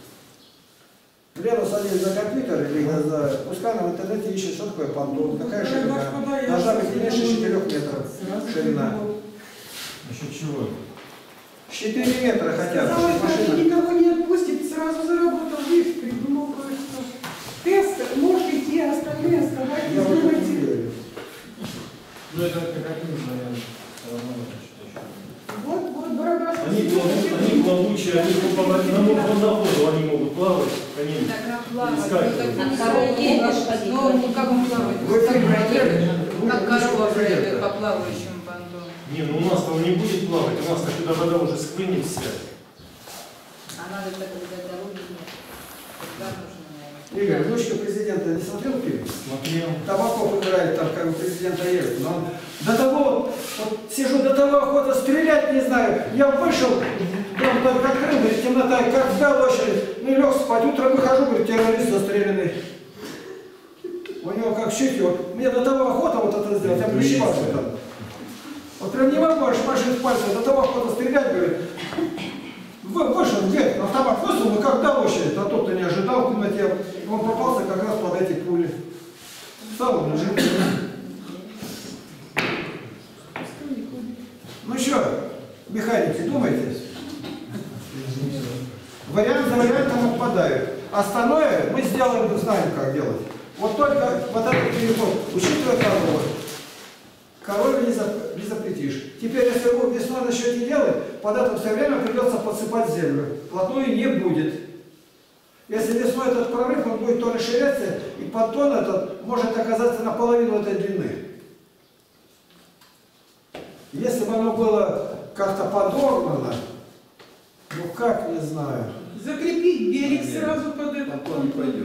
Лена садись за компьютер или за... Пускай она в интернете ищет, что такое понтон, какая ширина. Должна быть не меньше 4 метров ширина. Насчет чего? 4 метра хотя бы. Сказала, чтобы что машина- никого не отпустит, сразу заработал лифт, придумал кое-что. Тест, может идти, а остальные оставайтесь, Я вот это не думайте. верю. Ну это как нужно, я все равно Вот барабаш. Они плавучие, они на воду они могут плавать, они искать. Ну, как он плавает? Вы фильм Как корова пройдет по плавающему понтону. Не, ну у нас-то он не будет плавать, у нас-то когда вода уже схлынет вся. А надо так, когда дороги нет. Тогда нужно, наверное. Игорь, внучка президента не смотрел фильм? Смотрел. Табаков играет там, как бы президента Ельцина. Он до того, вот сижу, до того охота стрелять, не знаю. Я вышел, дом только открыл, говорит, темнота, как сдал очередь. Ну и лег спать. Утром выхожу, говорит, террорист застреленный. У него как щеки, вот. Мне до того охота вот это сделать, я прищевался там. Вот прям не могу аж пошить пальцем, до того охота стрелять, говорит. Вышел, где автомат высунул, и как дал очередь, а тот-то не ожидал в темноте. Он попался как раз под эти пули. Встал, он лежит. Ну что, механики, думайте? Вариант за вариантом отпадают. Остальное мы сделаем, знаем, как делать. Вот только вот этот переход, учитывая корову, корове не запретишь. Теперь, если его весной начнете делать, под это все время придется подсыпать землю. Вплотную не будет. Если весной этот прорыв, он будет то расширяться, и подтон этот может оказаться наполовину этой длины. Если бы оно было как-то подогнано, ну как, не знаю. Закрепить берег сразу под это. Потом не пойдет.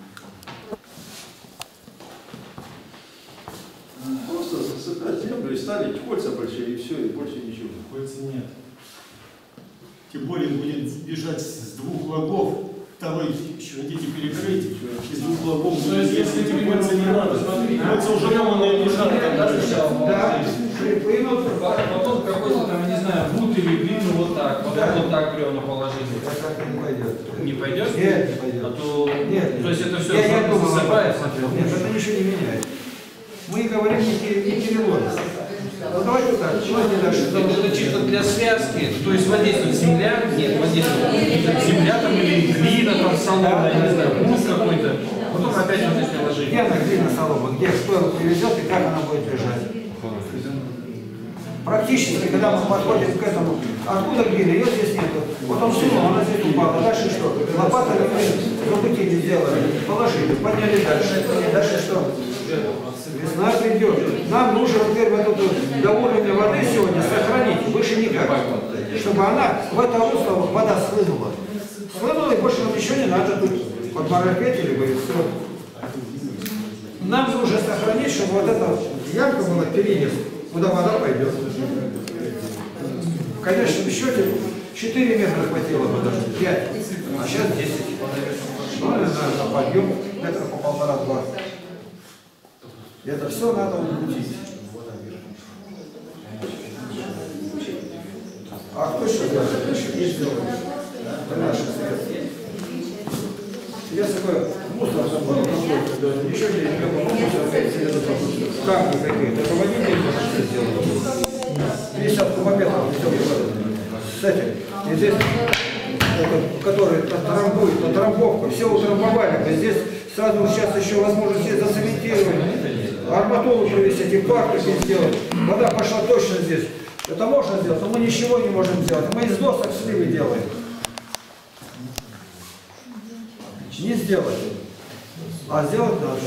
Просто засыпать землю и ставить кольца большие, и все, и больше ничего. Кольца нет. Тем более будет бежать с двух лагов, второй еще хотите перекрыть, из двух лагов. То есть, если эти кольца не надо, кольца уже ломаные лежат там дальше. Да, Потом какой-то там, не знаю, бут или глину вот так, потом Да. вот так бревна положить. это не пойдет. Не пойдет? Нет, не пойдет. А то, Нет, то есть это все я думал, засыпается? Нет, это ничего не меняет. Мы говорим не перевод. Ну давайте так, давайте дальше. Это чисто для связки, то есть воздействует земля, нет, воздействует земля там или глина там солома, я не знаю, бут какой-то, потом опять вот здесь положить. Где она, глина, солома, где кто его привезет и как она будет лежать. Практически, когда мы подходим к этому, откуда глина, ее здесь нету. Вот он сунул, она здесь упала. Дальше что? Лопатами мы зубытили сделали, положили, подняли дальше. Дальше что? Весна придет. Нам нужно теперь вот эту до уровня воды сегодня сохранить, выше никак. Чтобы она в это русло вода схлынула. Схлынула, и больше нам ничего не надо тут подмарафетили бы и все. Нам нужно сохранить, чтобы вот эта ямка была перенес, куда вода пойдет. В конечном счете 4 метра хватило бы даже, 5, а сейчас 10. Ну, наверное, подъем метра по 1,5-2. Это все надо умутить. А кто еще делает? Еще не сделает. Это наши средства. Если бы мусор забыл, еще не было мусор, как вы какие-то, руководители что сделали? 50 кубометров все с этим. И здесь, который трамбует, на трамбовку, все утрамбовали. Здесь сразу сейчас еще возможность здесь зацементировать, арматуру провести, эти парки сделать. Вода пошла точно здесь. Это можно сделать, но мы ничего не можем сделать. Мы из досок сливы делаем. Не сделать, а сделать надо.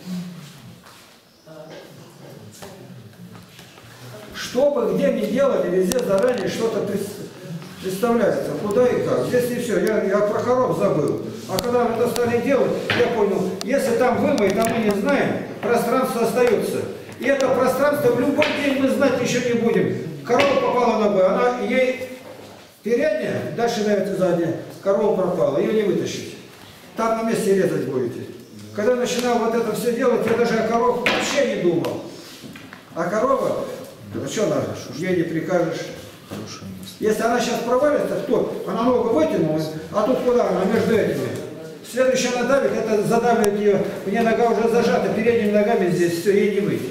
Что бы где ни делали, везде заранее что-то представляется, куда и как. Здесь не все, я про коров забыл. А когда мы это стали делать, я понял, если там вымоет, а мы не знаем, пространство остается. И это пространство в любой день мы знать еще не будем. Корова попала на бой, она ей передняя, дальше давит задняя, корова пропала, ее не вытащить. Там на месте резать будете. Когда я начинал вот это все делать, я даже о коровах вообще не думал. А корова, ну что надо, ей не прикажешь. Если она сейчас провалится, то она ногу вытянула, а тут куда она между этими? Следующая она давит, это задавливает ее, у нее нога уже зажата, передними ногами здесь все, ей не выйти.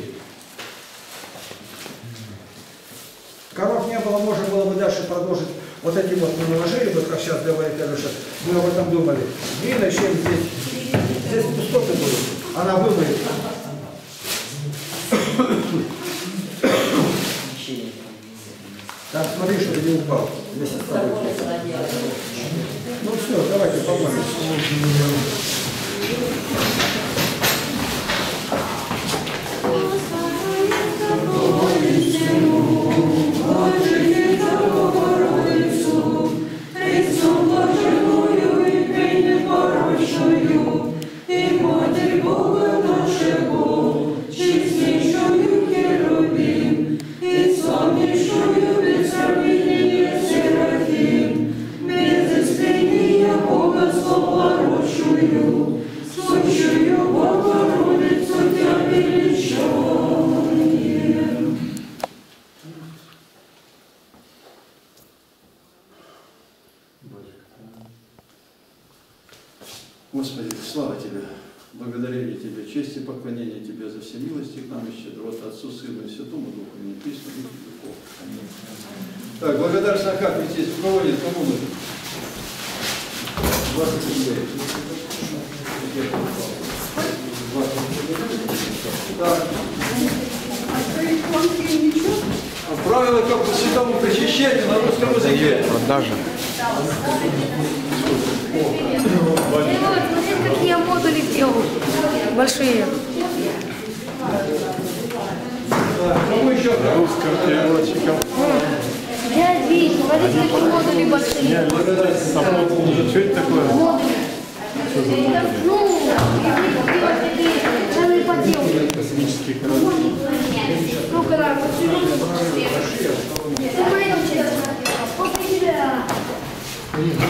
Коров не было, можно было бы дальше продолжить. Вот эти вот мы наложили, вот как сейчас говорит Алеша, мы об этом думали. Глина, чем здесь пустоты будут, она вымоет. Так, смотри, чтобы не упал вместе с тобой. Ну все, давайте помолимся. И Матерь Бога нашего, честнейшую Херувим, и славнейшую без сравнения Серафим, без искрения Бога словорочую, сущую Богородицу Тебя величаем. Господи, слава Тебе, благодарение Тебе, честь и поклонение Тебе за все милости к нам и щедроты, Отцу, Сыну и Святому Духу, и Христу, и Духу. Так, благодарственно как ведь здесь руководит, кому нужно? 20 рублей. 20. А про иконки ничего? Правила как бы святому причащению на русском языке. Продажа. Смотри, какие модули сделал. Большие. Кому еще? Русским переводчиком. Я вижу, смотри, какие модули большие. Что это такое? Модули. Ну, целые поделки. Космический корабль. Ну, когда посмотри, ты мои учителя. После тебя.